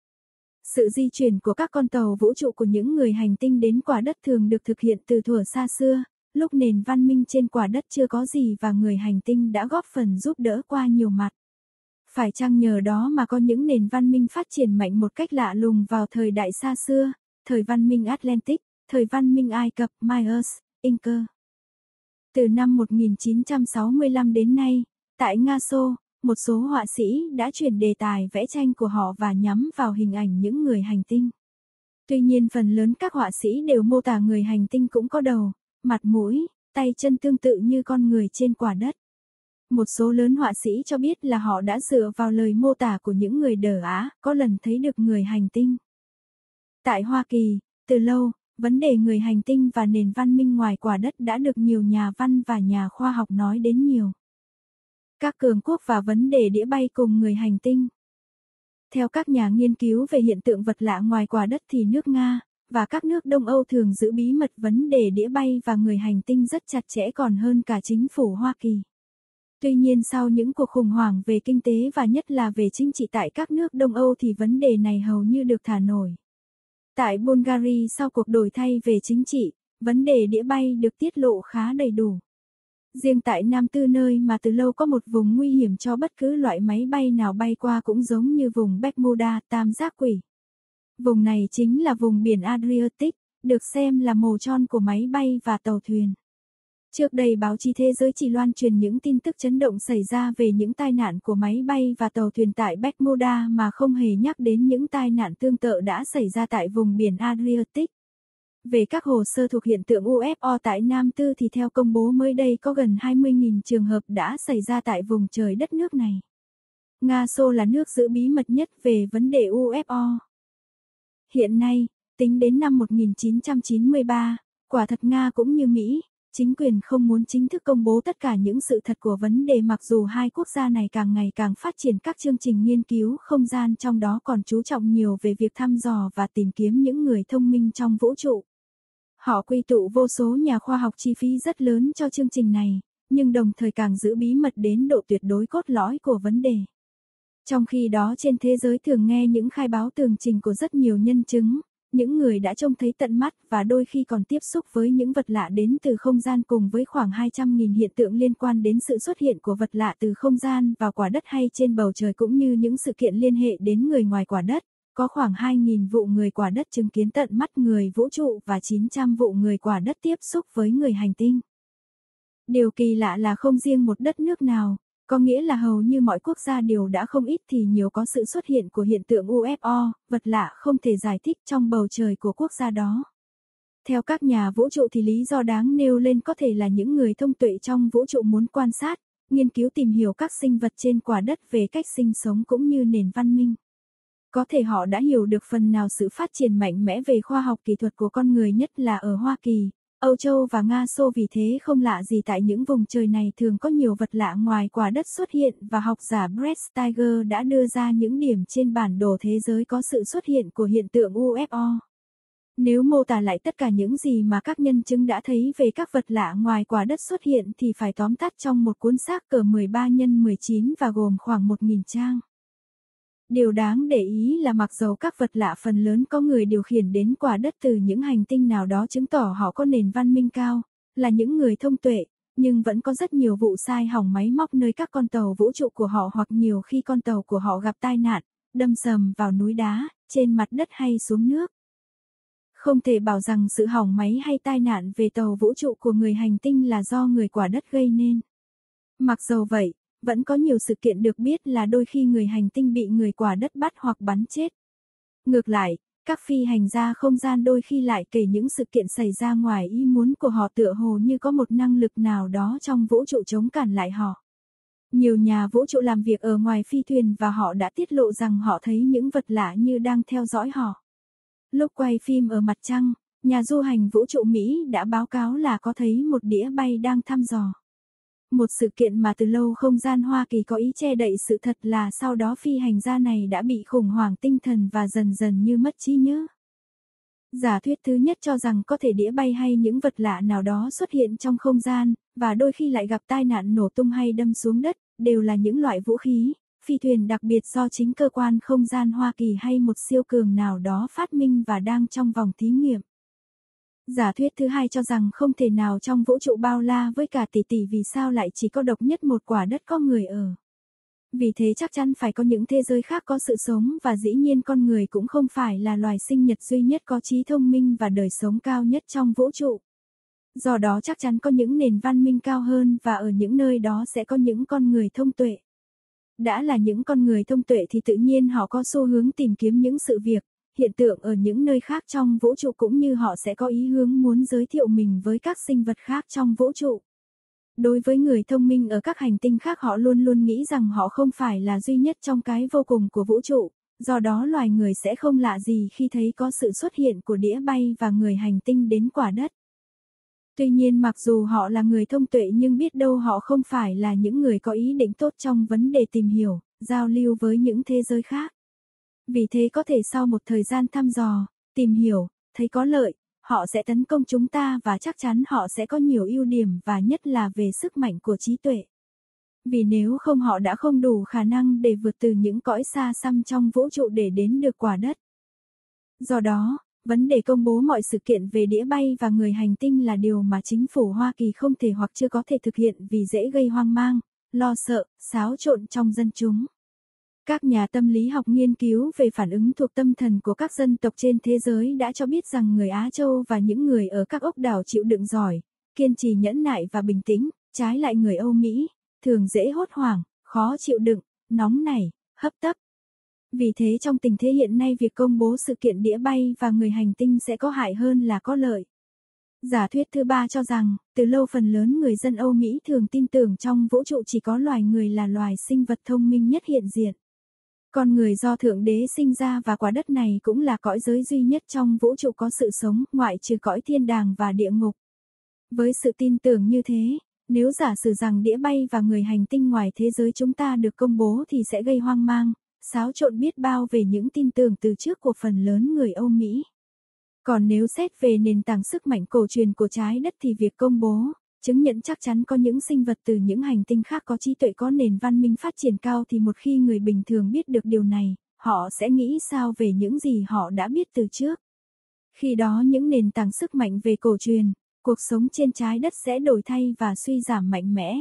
Sự di chuyển của các con tàu vũ trụ của những người hành tinh đến quả đất thường được thực hiện từ thuở xa xưa, lúc nền văn minh trên quả đất chưa có gì và người hành tinh đã góp phần giúp đỡ qua nhiều mặt. Phải chăng nhờ đó mà có những nền văn minh phát triển mạnh một cách lạ lùng vào thời đại xa xưa, thời văn minh Atlantic, thời văn minh Ai Cập, Myers, Inca. Từ năm một nghìn chín trăm sáu mươi lăm đến nay, tại Nga Xô, một số họa sĩ đã chuyển đề tài vẽ tranh của họ và nhắm vào hình ảnh những người hành tinh. Tuy nhiên phần lớn các họa sĩ đều mô tả người hành tinh cũng có đầu, mặt mũi, tay chân tương tự như con người trên quả đất. Một số lớn họa sĩ cho biết là họ đã dựa vào lời mô tả của những người đờ Á, có lần thấy được người hành tinh. Tại Hoa Kỳ, từ lâu, vấn đề người hành tinh và nền văn minh ngoài quả đất đã được nhiều nhà văn và nhà khoa học nói đến nhiều. Các cường quốc và vấn đề đĩa bay cùng người hành tinh. Theo các nhà nghiên cứu về hiện tượng vật lạ ngoài quả đất thì nước Nga và các nước Đông Âu thường giữ bí mật vấn đề đĩa bay và người hành tinh rất chặt chẽ còn hơn cả chính phủ Hoa Kỳ. Tuy nhiên sau những cuộc khủng hoảng về kinh tế và nhất là về chính trị tại các nước Đông Âu thì vấn đề này hầu như được thả nổi. Tại Bulgaria sau cuộc đổi thay về chính trị, vấn đề đĩa bay được tiết lộ khá đầy đủ. Riêng tại Nam Tư nơi mà từ lâu có một vùng nguy hiểm cho bất cứ loại máy bay nào bay qua cũng giống như vùng Bermuda, tam giác quỷ. Vùng này chính là vùng biển Adriatic, được xem là mồ tròn của máy bay và tàu thuyền. Trước đây báo chí thế giới chỉ loan truyền những tin tức chấn động xảy ra về những tai nạn của máy bay và tàu thuyền tại Bermuda mà không hề nhắc đến những tai nạn tương tự đã xảy ra tại vùng biển Adriatic. Về các hồ sơ thuộc hiện tượng u ép o tại Nam Tư thì theo công bố mới đây có gần hai mươi nghìn trường hợp đã xảy ra tại vùng trời đất nước này. Nga Xô là nước giữ bí mật nhất về vấn đề u ép o. Hiện nay, tính đến năm một nghìn chín trăm chín mươi ba, quả thật Nga cũng như Mỹ, chính quyền không muốn chính thức công bố tất cả những sự thật của vấn đề mặc dù hai quốc gia này càng ngày càng phát triển các chương trình nghiên cứu không gian trong đó còn chú trọng nhiều về việc thăm dò và tìm kiếm những người thông minh trong vũ trụ. Họ quy tụ vô số nhà khoa học chi phí rất lớn cho chương trình này, nhưng đồng thời càng giữ bí mật đến độ tuyệt đối cốt lõi của vấn đề. Trong khi đó trên thế giới thường nghe những khai báo tường trình của rất nhiều nhân chứng, những người đã trông thấy tận mắt và đôi khi còn tiếp xúc với những vật lạ đến từ không gian cùng với khoảng hai trăm nghìn hiện tượng liên quan đến sự xuất hiện của vật lạ từ không gian vào quả đất hay trên bầu trời cũng như những sự kiện liên hệ đến người ngoài quả đất. Có khoảng hai nghìn vụ người quả đất chứng kiến tận mắt người vũ trụ và chín trăm vụ người quả đất tiếp xúc với người hành tinh. Điều kỳ lạ là không riêng một đất nước nào, có nghĩa là hầu như mọi quốc gia đều đã không ít thì nhiều có sự xuất hiện của hiện tượng u ép o, vật lạ không thể giải thích trong bầu trời của quốc gia đó. Theo các nhà vũ trụ thì lý do đáng nêu lên có thể là những người thông tuệ trong vũ trụ muốn quan sát, nghiên cứu tìm hiểu các sinh vật trên quả đất về cách sinh sống cũng như nền văn minh. Có thể họ đã hiểu được phần nào sự phát triển mạnh mẽ về khoa học kỹ thuật của con người nhất là ở Hoa Kỳ, Âu Châu và Nga Xô vì thế không lạ gì tại những vùng trời này thường có nhiều vật lạ ngoài quả đất xuất hiện và học giả Brett Steiger đã đưa ra những điểm trên bản đồ thế giới có sự xuất hiện của hiện tượng u ép o. Nếu mô tả lại tất cả những gì mà các nhân chứng đã thấy về các vật lạ ngoài quả đất xuất hiện thì phải tóm tắt trong một cuốn sách cỡ mười ba nhân mười chín và gồm khoảng một nghìn trang. Điều đáng để ý là mặc dầu các vật lạ phần lớn có người điều khiển đến quả đất từ những hành tinh nào đó chứng tỏ họ có nền văn minh cao, là những người thông tuệ, nhưng vẫn có rất nhiều vụ sai hỏng máy móc nơi các con tàu vũ trụ của họ hoặc nhiều khi con tàu của họ gặp tai nạn, đâm sầm vào núi đá, trên mặt đất hay xuống nước. Không thể bảo rằng sự hỏng máy hay tai nạn về tàu vũ trụ của người hành tinh là do người quả đất gây nên. Mặc dầu vậy, vẫn có nhiều sự kiện được biết là đôi khi người hành tinh bị người quả đất bắt hoặc bắn chết. Ngược lại, các phi hành gia không gian đôi khi lại kể những sự kiện xảy ra ngoài ý muốn của họ tựa hồ như có một năng lực nào đó trong vũ trụ chống cản lại họ. Nhiều nhà vũ trụ làm việc ở ngoài phi thuyền và họ đã tiết lộ rằng họ thấy những vật lạ như đang theo dõi họ. Lúc quay phim ở mặt trăng, nhà du hành vũ trụ Mỹ đã báo cáo là có thấy một đĩa bay đang thăm dò. Một sự kiện mà từ lâu không gian Hoa Kỳ có ý che đậy sự thật là sau đó phi hành gia này đã bị khủng hoảng tinh thần và dần dần như mất trí nhớ. Giả thuyết thứ nhất cho rằng có thể đĩa bay hay những vật lạ nào đó xuất hiện trong không gian, và đôi khi lại gặp tai nạn nổ tung hay đâm xuống đất, đều là những loại vũ khí, phi thuyền đặc biệt do chính cơ quan không gian Hoa Kỳ hay một siêu cường nào đó phát minh và đang trong vòng thí nghiệm. Giả thuyết thứ hai cho rằng không thể nào trong vũ trụ bao la với cả tỷ tỷ vì sao lại chỉ có độc nhất một quả đất có người ở. Vì thế chắc chắn phải có những thế giới khác có sự sống và dĩ nhiên con người cũng không phải là loài sinh nhật duy nhất có trí thông minh và đời sống cao nhất trong vũ trụ. Do đó chắc chắn có những nền văn minh cao hơn và ở những nơi đó sẽ có những con người thông tuệ. Đã là những con người thông tuệ thì tự nhiên họ có xu hướng tìm kiếm những sự việc, hiện tượng ở những nơi khác trong vũ trụ cũng như họ sẽ có ý hướng muốn giới thiệu mình với các sinh vật khác trong vũ trụ. Đối với người thông minh ở các hành tinh khác họ luôn luôn nghĩ rằng họ không phải là duy nhất trong cái vô cùng của vũ trụ, do đó loài người sẽ không lạ gì khi thấy có sự xuất hiện của đĩa bay và người hành tinh đến quả đất. Tuy nhiên mặc dù họ là người thông tuệ nhưng biết đâu họ không phải là những người có ý định tốt trong vấn đề tìm hiểu, giao lưu với những thế giới khác. Vì thế có thể sau một thời gian thăm dò, tìm hiểu, thấy có lợi, họ sẽ tấn công chúng ta và chắc chắn họ sẽ có nhiều ưu điểm và nhất là về sức mạnh của trí tuệ. Vì nếu không họ đã không đủ khả năng để vượt từ những cõi xa xăm trong vũ trụ để đến được quả đất. Do đó, vấn đề công bố mọi sự kiện về đĩa bay và người hành tinh là điều mà chính phủ Hoa Kỳ không thể hoặc chưa có thể thực hiện vì dễ gây hoang mang, lo sợ, xáo trộn trong dân chúng. Các nhà tâm lý học nghiên cứu về phản ứng thuộc tâm thần của các dân tộc trên thế giới đã cho biết rằng người Á Châu và những người ở các ốc đảo chịu đựng giỏi, kiên trì nhẫn nại và bình tĩnh, trái lại người Âu Mỹ, thường dễ hốt hoảng, khó chịu đựng, nóng nảy, hấp tấp. Vì thế trong tình thế hiện nay việc công bố sự kiện đĩa bay và người hành tinh sẽ có hại hơn là có lợi. Giả thuyết thứ ba cho rằng, từ lâu phần lớn người dân Âu Mỹ thường tin tưởng trong vũ trụ chỉ có loài người là loài sinh vật thông minh nhất hiện diện. Con người do Thượng Đế sinh ra và quả đất này cũng là cõi giới duy nhất trong vũ trụ có sự sống, ngoại trừ cõi thiên đàng và địa ngục. Với sự tin tưởng như thế, nếu giả sử rằng đĩa bay và người hành tinh ngoài thế giới chúng ta được công bố thì sẽ gây hoang mang, xáo trộn biết bao về những tin tưởng từ trước của phần lớn người Âu Mỹ. Còn nếu xét về nền tảng sức mạnh cổ truyền của trái đất thì việc công bố, chứng nhận chắc chắn có những sinh vật từ những hành tinh khác có trí tuệ có nền văn minh phát triển cao thì một khi người bình thường biết được điều này, họ sẽ nghĩ sao về những gì họ đã biết từ trước. Khi đó những nền tảng sức mạnh về cổ truyền, cuộc sống trên trái đất sẽ đổi thay và suy giảm mạnh mẽ.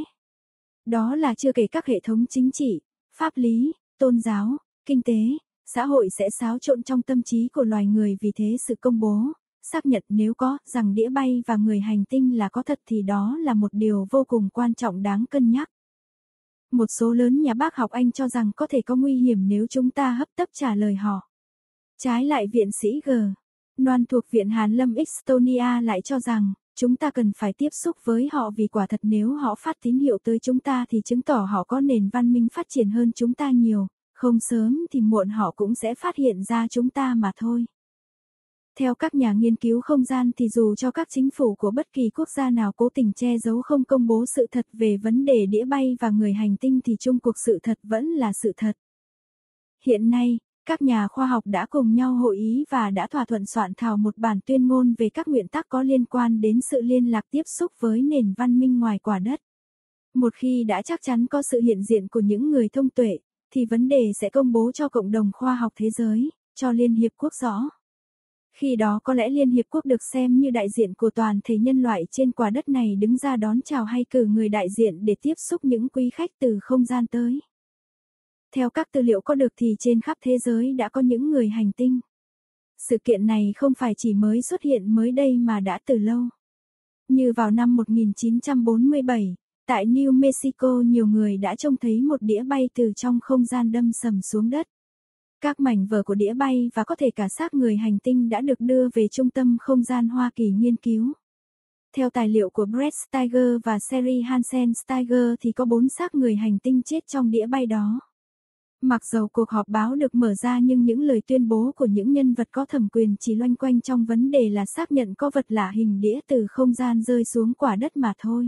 Đó là chưa kể các hệ thống chính trị, pháp lý, tôn giáo, kinh tế, xã hội sẽ xáo trộn trong tâm trí của loài người vì thế sự công bố, xác nhận nếu có rằng đĩa bay và người hành tinh là có thật thì đó là một điều vô cùng quan trọng đáng cân nhắc. Một số lớn nhà bác học Anh cho rằng có thể có nguy hiểm nếu chúng ta hấp tấp trả lời họ. Trái lại viện sĩ G. Noan thuộc Viện Hàn Lâm Estonia lại cho rằng, chúng ta cần phải tiếp xúc với họ vì quả thật nếu họ phát tín hiệu tới chúng ta thì chứng tỏ họ có nền văn minh phát triển hơn chúng ta nhiều, không sớm thì muộn họ cũng sẽ phát hiện ra chúng ta mà thôi. Theo các nhà nghiên cứu không gian thì dù cho các chính phủ của bất kỳ quốc gia nào cố tình che giấu không công bố sự thật về vấn đề đĩa bay và người hành tinh thì chung cuộc sự thật vẫn là sự thật. Hiện nay, các nhà khoa học đã cùng nhau hội ý và đã thỏa thuận soạn thảo một bản tuyên ngôn về các nguyên tắc có liên quan đến sự liên lạc tiếp xúc với nền văn minh ngoài quả đất. Một khi đã chắc chắn có sự hiện diện của những người thông tuệ, thì vấn đề sẽ công bố cho cộng đồng khoa học thế giới, cho Liên Hiệp Quốc rõ. Khi đó có lẽ Liên Hiệp Quốc được xem như đại diện của toàn thể nhân loại trên quả đất này đứng ra đón chào hay cử người đại diện để tiếp xúc những quý khách từ không gian tới. Theo các tư liệu có được thì trên khắp thế giới đã có những người hành tinh. Sự kiện này không phải chỉ mới xuất hiện mới đây mà đã từ lâu. Như vào năm một nghìn chín trăm bốn mươi bảy, tại New Mexico nhiều người đã trông thấy một đĩa bay từ trong không gian đâm sầm xuống đất. Các mảnh vỡ của đĩa bay và có thể cả xác người hành tinh đã được đưa về Trung tâm Không gian Hoa Kỳ nghiên cứu. Theo tài liệu của Brett Steiger và Sherry Hansen Steiger thì có bốn xác người hành tinh chết trong đĩa bay đó. Mặc dầu cuộc họp báo được mở ra nhưng những lời tuyên bố của những nhân vật có thẩm quyền chỉ loanh quanh trong vấn đề là xác nhận có vật lạ hình đĩa từ không gian rơi xuống quả đất mà thôi.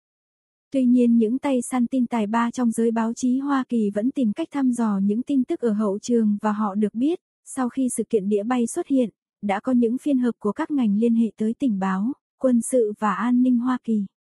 Tuy nhiên những tay săn tin tài ba trong giới báo chí Hoa Kỳ vẫn tìm cách thăm dò những tin tức ở hậu trường và họ được biết, sau khi sự kiện đĩa bay xuất hiện, đã có những phiên họp của các ngành liên hệ tới tình báo, quân sự và an ninh Hoa Kỳ.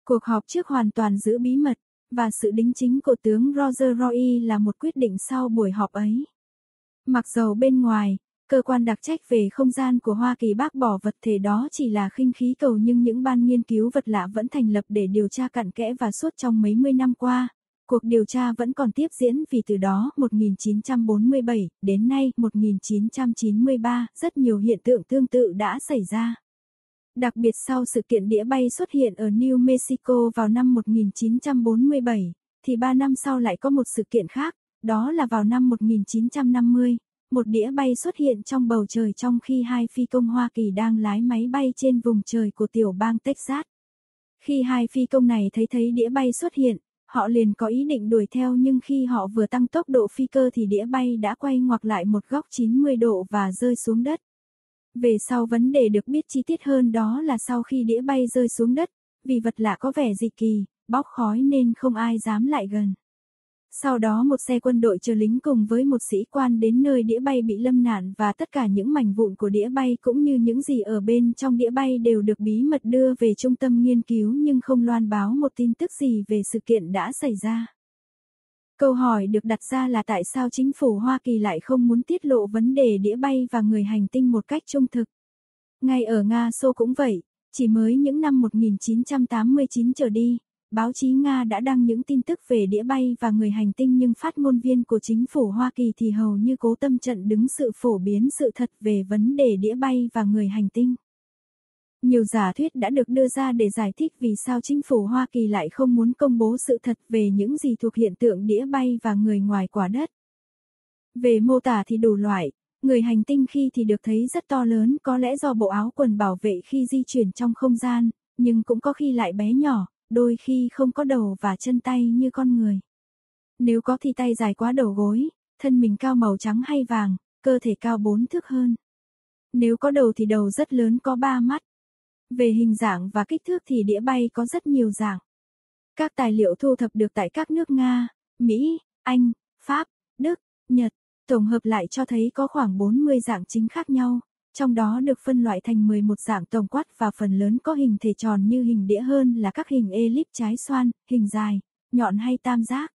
Cuộc họp trước hoàn toàn giữ bí mật, và sự đính chính của tướng Roger Roy là một quyết định sau buổi họp ấy. Mặc dầu bên ngoài, cơ quan đặc trách về không gian của Hoa Kỳ bác bỏ vật thể đó chỉ là khinh khí cầu, nhưng những ban nghiên cứu vật lạ vẫn thành lập để điều tra cặn kẽ, và suốt trong mấy mươi năm qua, cuộc điều tra vẫn còn tiếp diễn, vì từ đó một nghìn chín trăm bốn mươi bảy đến nay một nghìn chín trăm chín mươi ba, rất nhiều hiện tượng tương tự đã xảy ra. Đặc biệt sau sự kiện đĩa bay xuất hiện ở New Mexico vào năm một nghìn chín trăm bốn mươi bảy, thì ba năm sau lại có một sự kiện khác, đó là vào năm một nghìn chín trăm năm mươi, một đĩa bay xuất hiện trong bầu trời trong khi hai phi công Hoa Kỳ đang lái máy bay trên vùng trời của tiểu bang Texas. Khi hai phi công này thấy thấy đĩa bay xuất hiện, họ liền có ý định đuổi theo, nhưng khi họ vừa tăng tốc độ phi cơ thì đĩa bay đã quay ngoặc lại một góc chín mươi độ và rơi xuống đất. Về sau vấn đề được biết chi tiết hơn đó là sau khi đĩa bay rơi xuống đất, vì vật lạ có vẻ dị kỳ, bốc khói nên không ai dám lại gần. Sau đó một xe quân đội chở lính cùng với một sĩ quan đến nơi đĩa bay bị lâm nạn, và tất cả những mảnh vụn của đĩa bay cũng như những gì ở bên trong đĩa bay đều được bí mật đưa về trung tâm nghiên cứu, nhưng không loan báo một tin tức gì về sự kiện đã xảy ra. Câu hỏi được đặt ra là tại sao chính phủ Hoa Kỳ lại không muốn tiết lộ vấn đề đĩa bay và người hành tinh một cách trung thực. Ngay ở Nga Xô cũng vậy, chỉ mới những năm một nghìn chín trăm tám mươi chín trở đi, báo chí Nga đã đăng những tin tức về đĩa bay và người hành tinh, nhưng phát ngôn viên của chính phủ Hoa Kỳ thì hầu như cố tâm chặn đứng sự phổ biến sự thật về vấn đề đĩa bay và người hành tinh. Nhiều giả thuyết đã được đưa ra để giải thích vì sao chính phủ Hoa Kỳ lại không muốn công bố sự thật về những gì thuộc hiện tượng đĩa bay và người ngoài quả đất. Về mô tả thì đủ loại, người hành tinh khi thì được thấy rất to lớn, có lẽ do bộ áo quần bảo vệ khi di chuyển trong không gian, nhưng cũng có khi lại bé nhỏ, đôi khi không có đầu và chân tay như con người. Nếu có thì tay dài quá đầu gối, thân mình cao màu trắng hay vàng, cơ thể cao bốn thước hơn. Nếu có đầu thì đầu rất lớn, có ba mắt. Về hình dạng và kích thước thì đĩa bay có rất nhiều dạng. Các tài liệu thu thập được tại các nước Nga, Mỹ, Anh, Pháp, Đức, Nhật, tổng hợp lại cho thấy có khoảng bốn mươi dạng chính khác nhau, trong đó được phân loại thành mười một dạng tổng quát, và phần lớn có hình thể tròn như hình đĩa hơn là các hình elip trái xoan, hình dài, nhọn hay tam giác.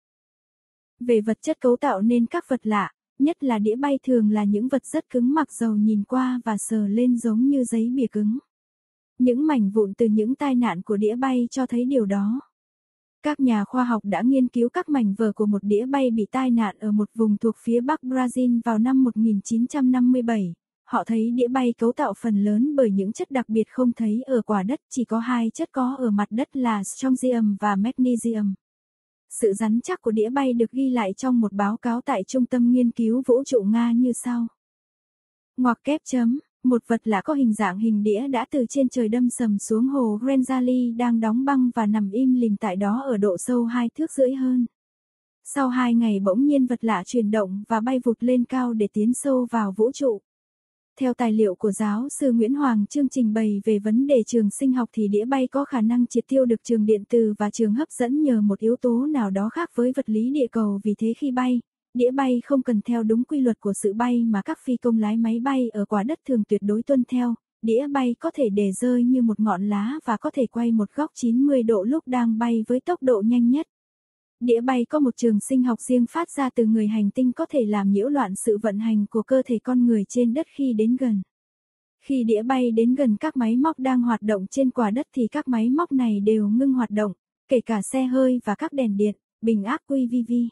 Về vật chất cấu tạo nên các vật lạ, nhất là đĩa bay thường là những vật rất cứng, mặc dầu nhìn qua và sờ lên giống như giấy bìa cứng. Những mảnh vụn từ những tai nạn của đĩa bay cho thấy điều đó. Các nhà khoa học đã nghiên cứu các mảnh vỡ của một đĩa bay bị tai nạn ở một vùng thuộc phía bắc Brazil vào năm một nghìn chín trăm năm mươi bảy. Họ thấy đĩa bay cấu tạo phần lớn bởi những chất đặc biệt không thấy ở quả đất, chỉ có hai chất có ở mặt đất là strontium và magnesium. Sự rắn chắc của đĩa bay được ghi lại trong một báo cáo tại Trung tâm Nghiên cứu Vũ trụ Nga như sau. Ngoặc kép chấm, một vật lạ có hình dạng hình đĩa đã từ trên trời đâm sầm xuống hồ Grenzali đang đóng băng và nằm im lìm tại đó ở độ sâu hai thước rưỡi hơn. Sau hai ngày bỗng nhiên vật lạ chuyển động và bay vụt lên cao để tiến sâu vào vũ trụ. Theo tài liệu của giáo sư Nguyễn Hoàng Trương trình bày về vấn đề trường sinh học thì đĩa bay có khả năng triệt tiêu được trường điện từ và trường hấp dẫn nhờ một yếu tố nào đó khác với vật lý địa cầu, vì thế khi bay, đĩa bay không cần theo đúng quy luật của sự bay mà các phi công lái máy bay ở quả đất thường tuyệt đối tuân theo. Đĩa bay có thể để rơi như một ngọn lá và có thể quay một góc chín mươi độ lúc đang bay với tốc độ nhanh nhất. Đĩa bay có một trường sinh học riêng phát ra từ người hành tinh, có thể làm nhiễu loạn sự vận hành của cơ thể con người trên đất khi đến gần. Khi đĩa bay đến gần các máy móc đang hoạt động trên quả đất thì các máy móc này đều ngưng hoạt động, kể cả xe hơi và các đèn điện, bình ắc quy vê vê.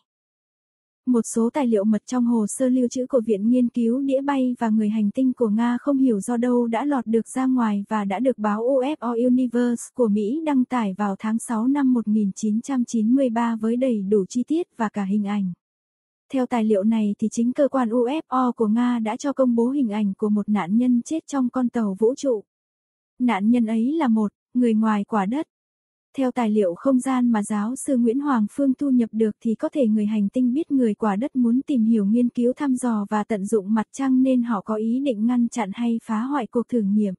Một số tài liệu mật trong hồ sơ lưu trữ của Viện Nghiên cứu Đĩa bay và Người hành tinh của Nga không hiểu do đâu đã lọt được ra ngoài và đã được báo u ép o Universe của Mỹ đăng tải vào tháng sáu năm một nghìn chín trăm chín mươi ba với đầy đủ chi tiết và cả hình ảnh. Theo tài liệu này thì chính cơ quan u ép o của Nga đã cho công bố hình ảnh của một nạn nhân chết trong con tàu vũ trụ. Nạn nhân ấy là một người ngoài quả đất. Theo tài liệu không gian mà giáo sư Nguyễn Hoàng Phương thu nhập được thì có thể người hành tinh biết người quả đất muốn tìm hiểu, nghiên cứu, thăm dò và tận dụng mặt trăng nên họ có ý định ngăn chặn hay phá hoại cuộc thử nghiệm.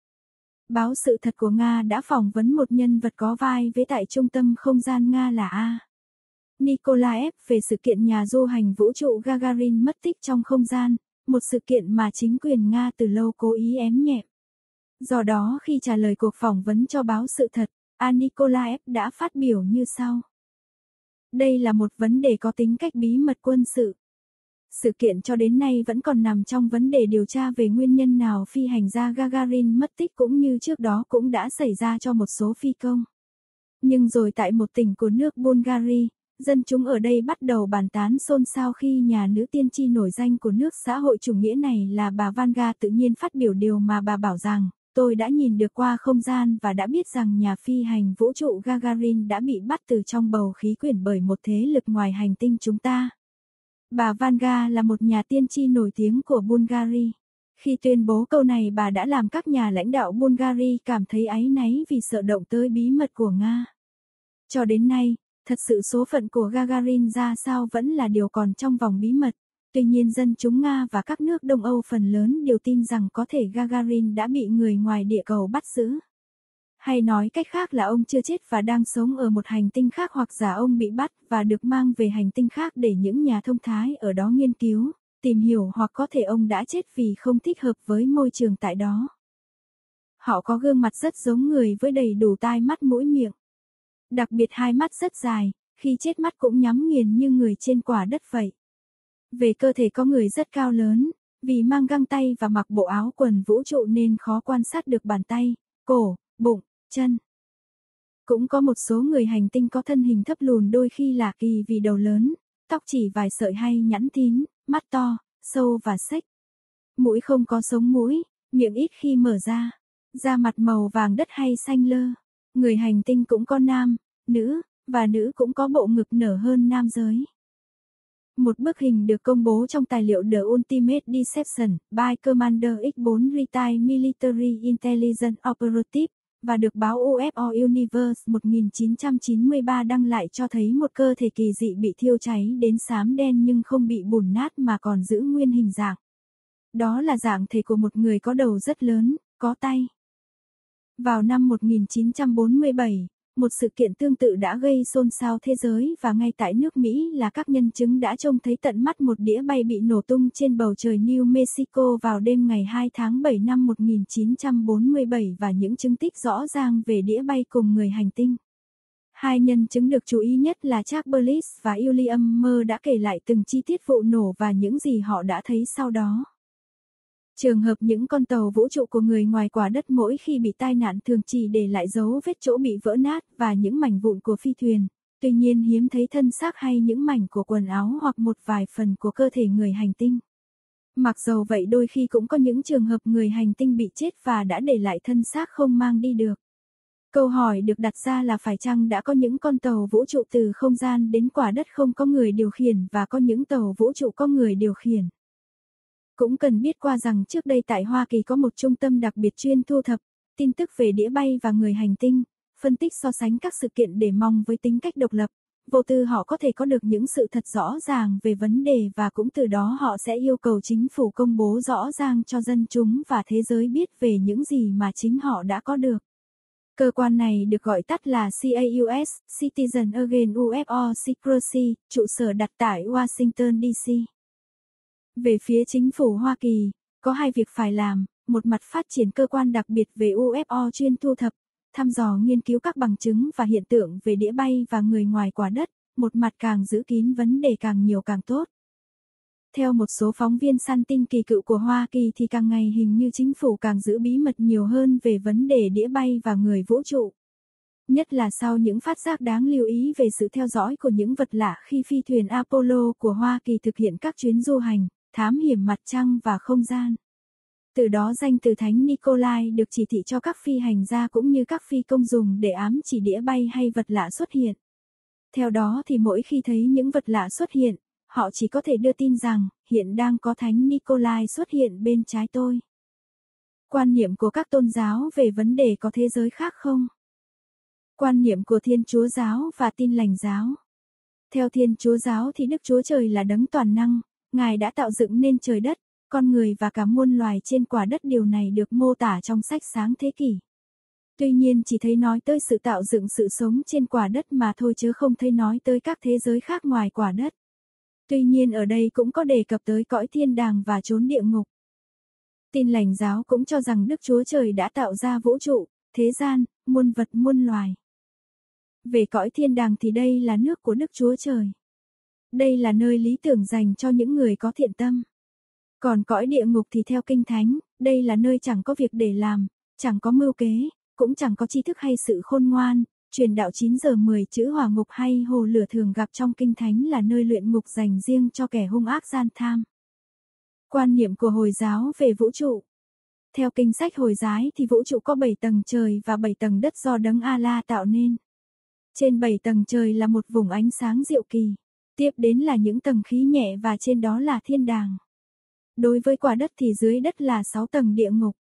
Báo Sự thật của Nga đã phỏng vấn một nhân vật có vai vế tại trung tâm không gian Nga là A. Nikolaev về sự kiện nhà du hành vũ trụ Gagarin mất tích trong không gian, một sự kiện mà chính quyền Nga từ lâu cố ý ém nhẹm. Do đó khi trả lời cuộc phỏng vấn cho báo Sự thật, A Nikolaev đã phát biểu như sau. Đây là một vấn đề có tính cách bí mật quân sự. Sự kiện cho đến nay vẫn còn nằm trong vấn đề điều tra về nguyên nhân nào phi hành gia Gagarin mất tích cũng như trước đó cũng đã xảy ra cho một số phi công. Nhưng rồi tại một tỉnh của nước Bulgaria, dân chúng ở đây bắt đầu bàn tán xôn xao khi nhà nữ tiên tri nổi danh của nước xã hội chủ nghĩa này là bà Vanga tự nhiên phát biểu điều mà bà bảo rằng, tôi đã nhìn được qua không gian và đã biết rằng nhà phi hành vũ trụ Gagarin đã bị bắt từ trong bầu khí quyển bởi một thế lực ngoài hành tinh chúng ta. Bà Vanga là một nhà tiên tri nổi tiếng của Bulgaria. Khi tuyên bố câu này bà đã làm các nhà lãnh đạo Bulgaria cảm thấy áy náy vì sợ động tới bí mật của Nga. Cho đến nay, thật sự số phận của Gagarin ra sao vẫn là điều còn trong vòng bí mật. Tuy nhiên dân chúng Nga và các nước Đông Âu phần lớn đều tin rằng có thể Gagarin đã bị người ngoài địa cầu bắt giữ. Hay nói cách khác là ông chưa chết và đang sống ở một hành tinh khác hoặc giả ông bị bắt và được mang về hành tinh khác để những nhà thông thái ở đó nghiên cứu, tìm hiểu hoặc có thể ông đã chết vì không thích hợp với môi trường tại đó. Họ có gương mặt rất giống người với đầy đủ tai mắt mũi miệng. Đặc biệt hai mắt rất dài, khi chết mắt cũng nhắm nghiền như người trên quả đất vậy. Về cơ thể có người rất cao lớn, vì mang găng tay và mặc bộ áo quần vũ trụ nên khó quan sát được bàn tay, cổ, bụng, chân. Cũng có một số người hành tinh có thân hình thấp lùn đôi khi lạ kỳ vì đầu lớn, tóc chỉ vài sợi hay nhẵn thín, mắt to, sâu và xếch. Mũi không có sống mũi, miệng ít khi mở ra, da mặt màu vàng đất hay xanh lơ. Người hành tinh cũng có nam, nữ, và nữ cũng có bộ ngực nở hơn nam giới. Một bức hình được công bố trong tài liệu The Ultimate Deception by Commander X bốn Retired Military Intelligence Operative và được báo u ép o Universe một nghìn chín trăm chín mươi ba đăng lại cho thấy một cơ thể kỳ dị bị thiêu cháy đến xám đen nhưng không bị bùn nát mà còn giữ nguyên hình dạng. Đó là dạng thể của một người có đầu rất lớn, có tay. Vào năm một nghìn chín trăm bốn mươi bảy, một sự kiện tương tự đã gây xôn xao thế giới và ngay tại nước Mỹ là các nhân chứng đã trông thấy tận mắt một đĩa bay bị nổ tung trên bầu trời New Mexico vào đêm ngày hai tháng bảy năm một nghìn chín trăm bốn mươi bảy và những chứng tích rõ ràng về đĩa bay cùng người hành tinh. Hai nhân chứng được chú ý nhất là Chuck Bliss và William Murr đã kể lại từng chi tiết vụ nổ và những gì họ đã thấy sau đó. Trường hợp những con tàu vũ trụ của người ngoài quả đất mỗi khi bị tai nạn thường chỉ để lại dấu vết chỗ bị vỡ nát và những mảnh vụn của phi thuyền, tuy nhiên hiếm thấy thân xác hay những mảnh của quần áo hoặc một vài phần của cơ thể người hành tinh. Mặc dầu vậy đôi khi cũng có những trường hợp người hành tinh bị chết và đã để lại thân xác không mang đi được. Câu hỏi được đặt ra là phải chăng đã có những con tàu vũ trụ từ không gian đến quả đất không có người điều khiển và có những tàu vũ trụ có người điều khiển. Cũng cần biết qua rằng trước đây tại Hoa Kỳ có một trung tâm đặc biệt chuyên thu thập tin tức về đĩa bay và người hành tinh, phân tích so sánh các sự kiện để mong với tính cách độc lập, vô tư họ có thể có được những sự thật rõ ràng về vấn đề và cũng từ đó họ sẽ yêu cầu chính phủ công bố rõ ràng cho dân chúng và thế giới biết về những gì mà chính họ đã có được. Cơ quan này được gọi tắt là C A U S, Citizen Against u ép o Secrecy, trụ sở đặt tại Washington D C. Về phía chính phủ Hoa Kỳ, có hai việc phải làm, một mặt phát triển cơ quan đặc biệt về u ép o chuyên thu thập, thăm dò nghiên cứu các bằng chứng và hiện tượng về đĩa bay và người ngoài quả đất, một mặt càng giữ kín vấn đề càng nhiều càng tốt. Theo một số phóng viên săn tin kỳ cựu của Hoa Kỳ thì càng ngày hình như chính phủ càng giữ bí mật nhiều hơn về vấn đề đĩa bay và người vũ trụ. Nhất là sau những phát giác đáng lưu ý về sự theo dõi của những vật lạ khi phi thuyền Apollo của Hoa Kỳ thực hiện các chuyến du hành, thám hiểm mặt trăng và không gian. Từ đó danh từ Thánh Nikolai được chỉ thị cho các phi hành gia cũng như các phi công dùng để ám chỉ đĩa bay hay vật lạ xuất hiện. Theo đó thì mỗi khi thấy những vật lạ xuất hiện, họ chỉ có thể đưa tin rằng, hiện đang có Thánh Nikolai xuất hiện bên trái tôi. Quan niệm của các tôn giáo về vấn đề có thế giới khác không? Quan niệm của Thiên Chúa giáo và Tin Lành giáo. Theo Thiên Chúa giáo thì Đức Chúa Trời là đấng toàn năng, Ngài đã tạo dựng nên trời đất, con người và cả muôn loài trên quả đất. Điều này được mô tả trong sách Sáng Thế Kỷ. Tuy nhiên chỉ thấy nói tới sự tạo dựng sự sống trên quả đất mà thôi chứ không thấy nói tới các thế giới khác ngoài quả đất. Tuy nhiên ở đây cũng có đề cập tới cõi thiên đàng và chốn địa ngục. Tin Lành giáo cũng cho rằng Đức Chúa Trời đã tạo ra vũ trụ, thế gian, muôn vật muôn loài. Về cõi thiên đàng thì đây là nước của Đức Chúa Trời. Đây là nơi lý tưởng dành cho những người có thiện tâm. Còn cõi địa ngục thì theo Kinh Thánh, đây là nơi chẳng có việc để làm, chẳng có mưu kế, cũng chẳng có tri thức hay sự khôn ngoan. Truyền đạo chín giờ mười chữ hỏa ngục hay hồ lửa thường gặp trong Kinh Thánh là nơi luyện ngục dành riêng cho kẻ hung ác gian tham. Quan niệm của Hồi giáo về vũ trụ. Theo kinh sách Hồi giáo thì vũ trụ có bảy tầng trời và bảy tầng đất do Đấng A-la tạo nên. Trên bảy tầng trời là một vùng ánh sáng diệu kỳ. Tiếp đến là những tầng khí nhẹ và trên đó là thiên đàng. Đối với quả đất thì dưới đất là sáu tầng địa ngục.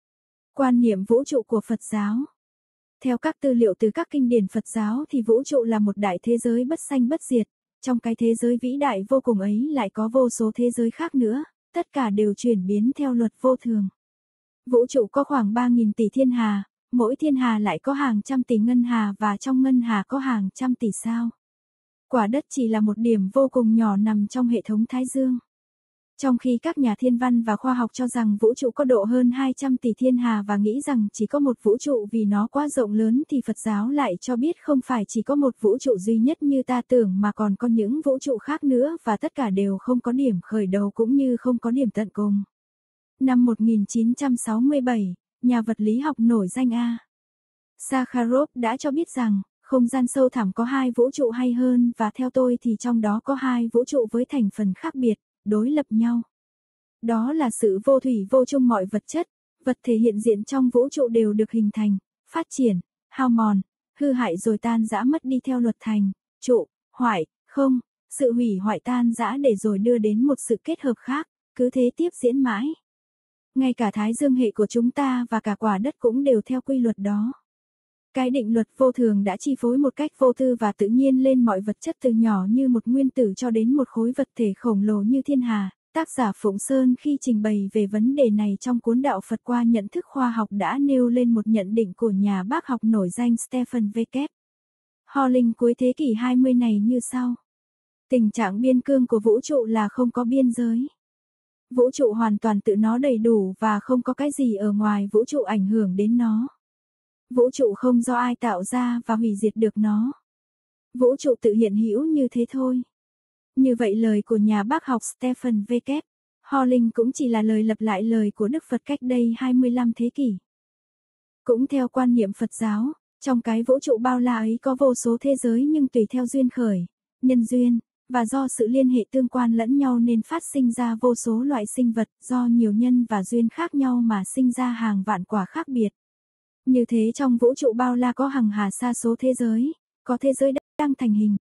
Quan niệm vũ trụ của Phật giáo. Theo các tư liệu từ các kinh điển Phật giáo thì vũ trụ là một đại thế giới bất sanh bất diệt. Trong cái thế giới vĩ đại vô cùng ấy lại có vô số thế giới khác nữa, tất cả đều chuyển biến theo luật vô thường. Vũ trụ có khoảng ba nghìn tỷ thiên hà, mỗi thiên hà lại có hàng trăm tỷ ngân hà và trong ngân hà có hàng trăm tỷ sao. Quả đất chỉ là một điểm vô cùng nhỏ nằm trong hệ thống Thái Dương. Trong khi các nhà thiên văn và khoa học cho rằng vũ trụ có độ hơn hai trăm tỷ thiên hà và nghĩ rằng chỉ có một vũ trụ vì nó quá rộng lớn thì Phật giáo lại cho biết không phải chỉ có một vũ trụ duy nhất như ta tưởng mà còn có những vũ trụ khác nữa và tất cả đều không có điểm khởi đầu cũng như không có điểm tận cùng. Năm một nghìn chín trăm sáu mươi bảy, nhà vật lý học nổi danh A. Sakharov đã cho biết rằng, không gian sâu thẳm có hai vũ trụ hay hơn và theo tôi thì trong đó có hai vũ trụ với thành phần khác biệt, đối lập nhau. Đó là sự vô thủy vô chung mọi vật chất, vật thể hiện diện trong vũ trụ đều được hình thành, phát triển, hao mòn, hư hại rồi tan rã mất đi theo luật thành, trụ, hoại, không, sự hủy hoại tan rã để rồi đưa đến một sự kết hợp khác, cứ thế tiếp diễn mãi. Ngay cả thái dương hệ của chúng ta và cả quả đất cũng đều theo quy luật đó. Cái định luật vô thường đã chi phối một cách vô tư và tự nhiên lên mọi vật chất từ nhỏ như một nguyên tử cho đến một khối vật thể khổng lồ như thiên hà. Tác giả Phụng Sơn khi trình bày về vấn đề này trong cuốn Đạo Phật qua nhận thức khoa học đã nêu lên một nhận định của nhà bác học nổi danh Stephen W. Hawking cuối thế kỷ hai mươi này như sau. Tình trạng biên cương của vũ trụ là không có biên giới. Vũ trụ hoàn toàn tự nó đầy đủ và không có cái gì ở ngoài vũ trụ ảnh hưởng đến nó. Vũ trụ không do ai tạo ra và hủy diệt được nó. Vũ trụ tự hiện hữu như thế thôi. Như vậy lời của nhà bác học Stephen W. Hawking cũng chỉ là lời lặp lại lời của Đức Phật cách đây hai mươi lăm thế kỷ. Cũng theo quan niệm Phật giáo, trong cái vũ trụ bao la ấy có vô số thế giới nhưng tùy theo duyên khởi, nhân duyên, và do sự liên hệ tương quan lẫn nhau nên phát sinh ra vô số loại sinh vật do nhiều nhân và duyên khác nhau mà sinh ra hàng vạn quả khác biệt. Như thế trong vũ trụ bao la có hằng hà sa số thế giới, có thế giới đang thành hình,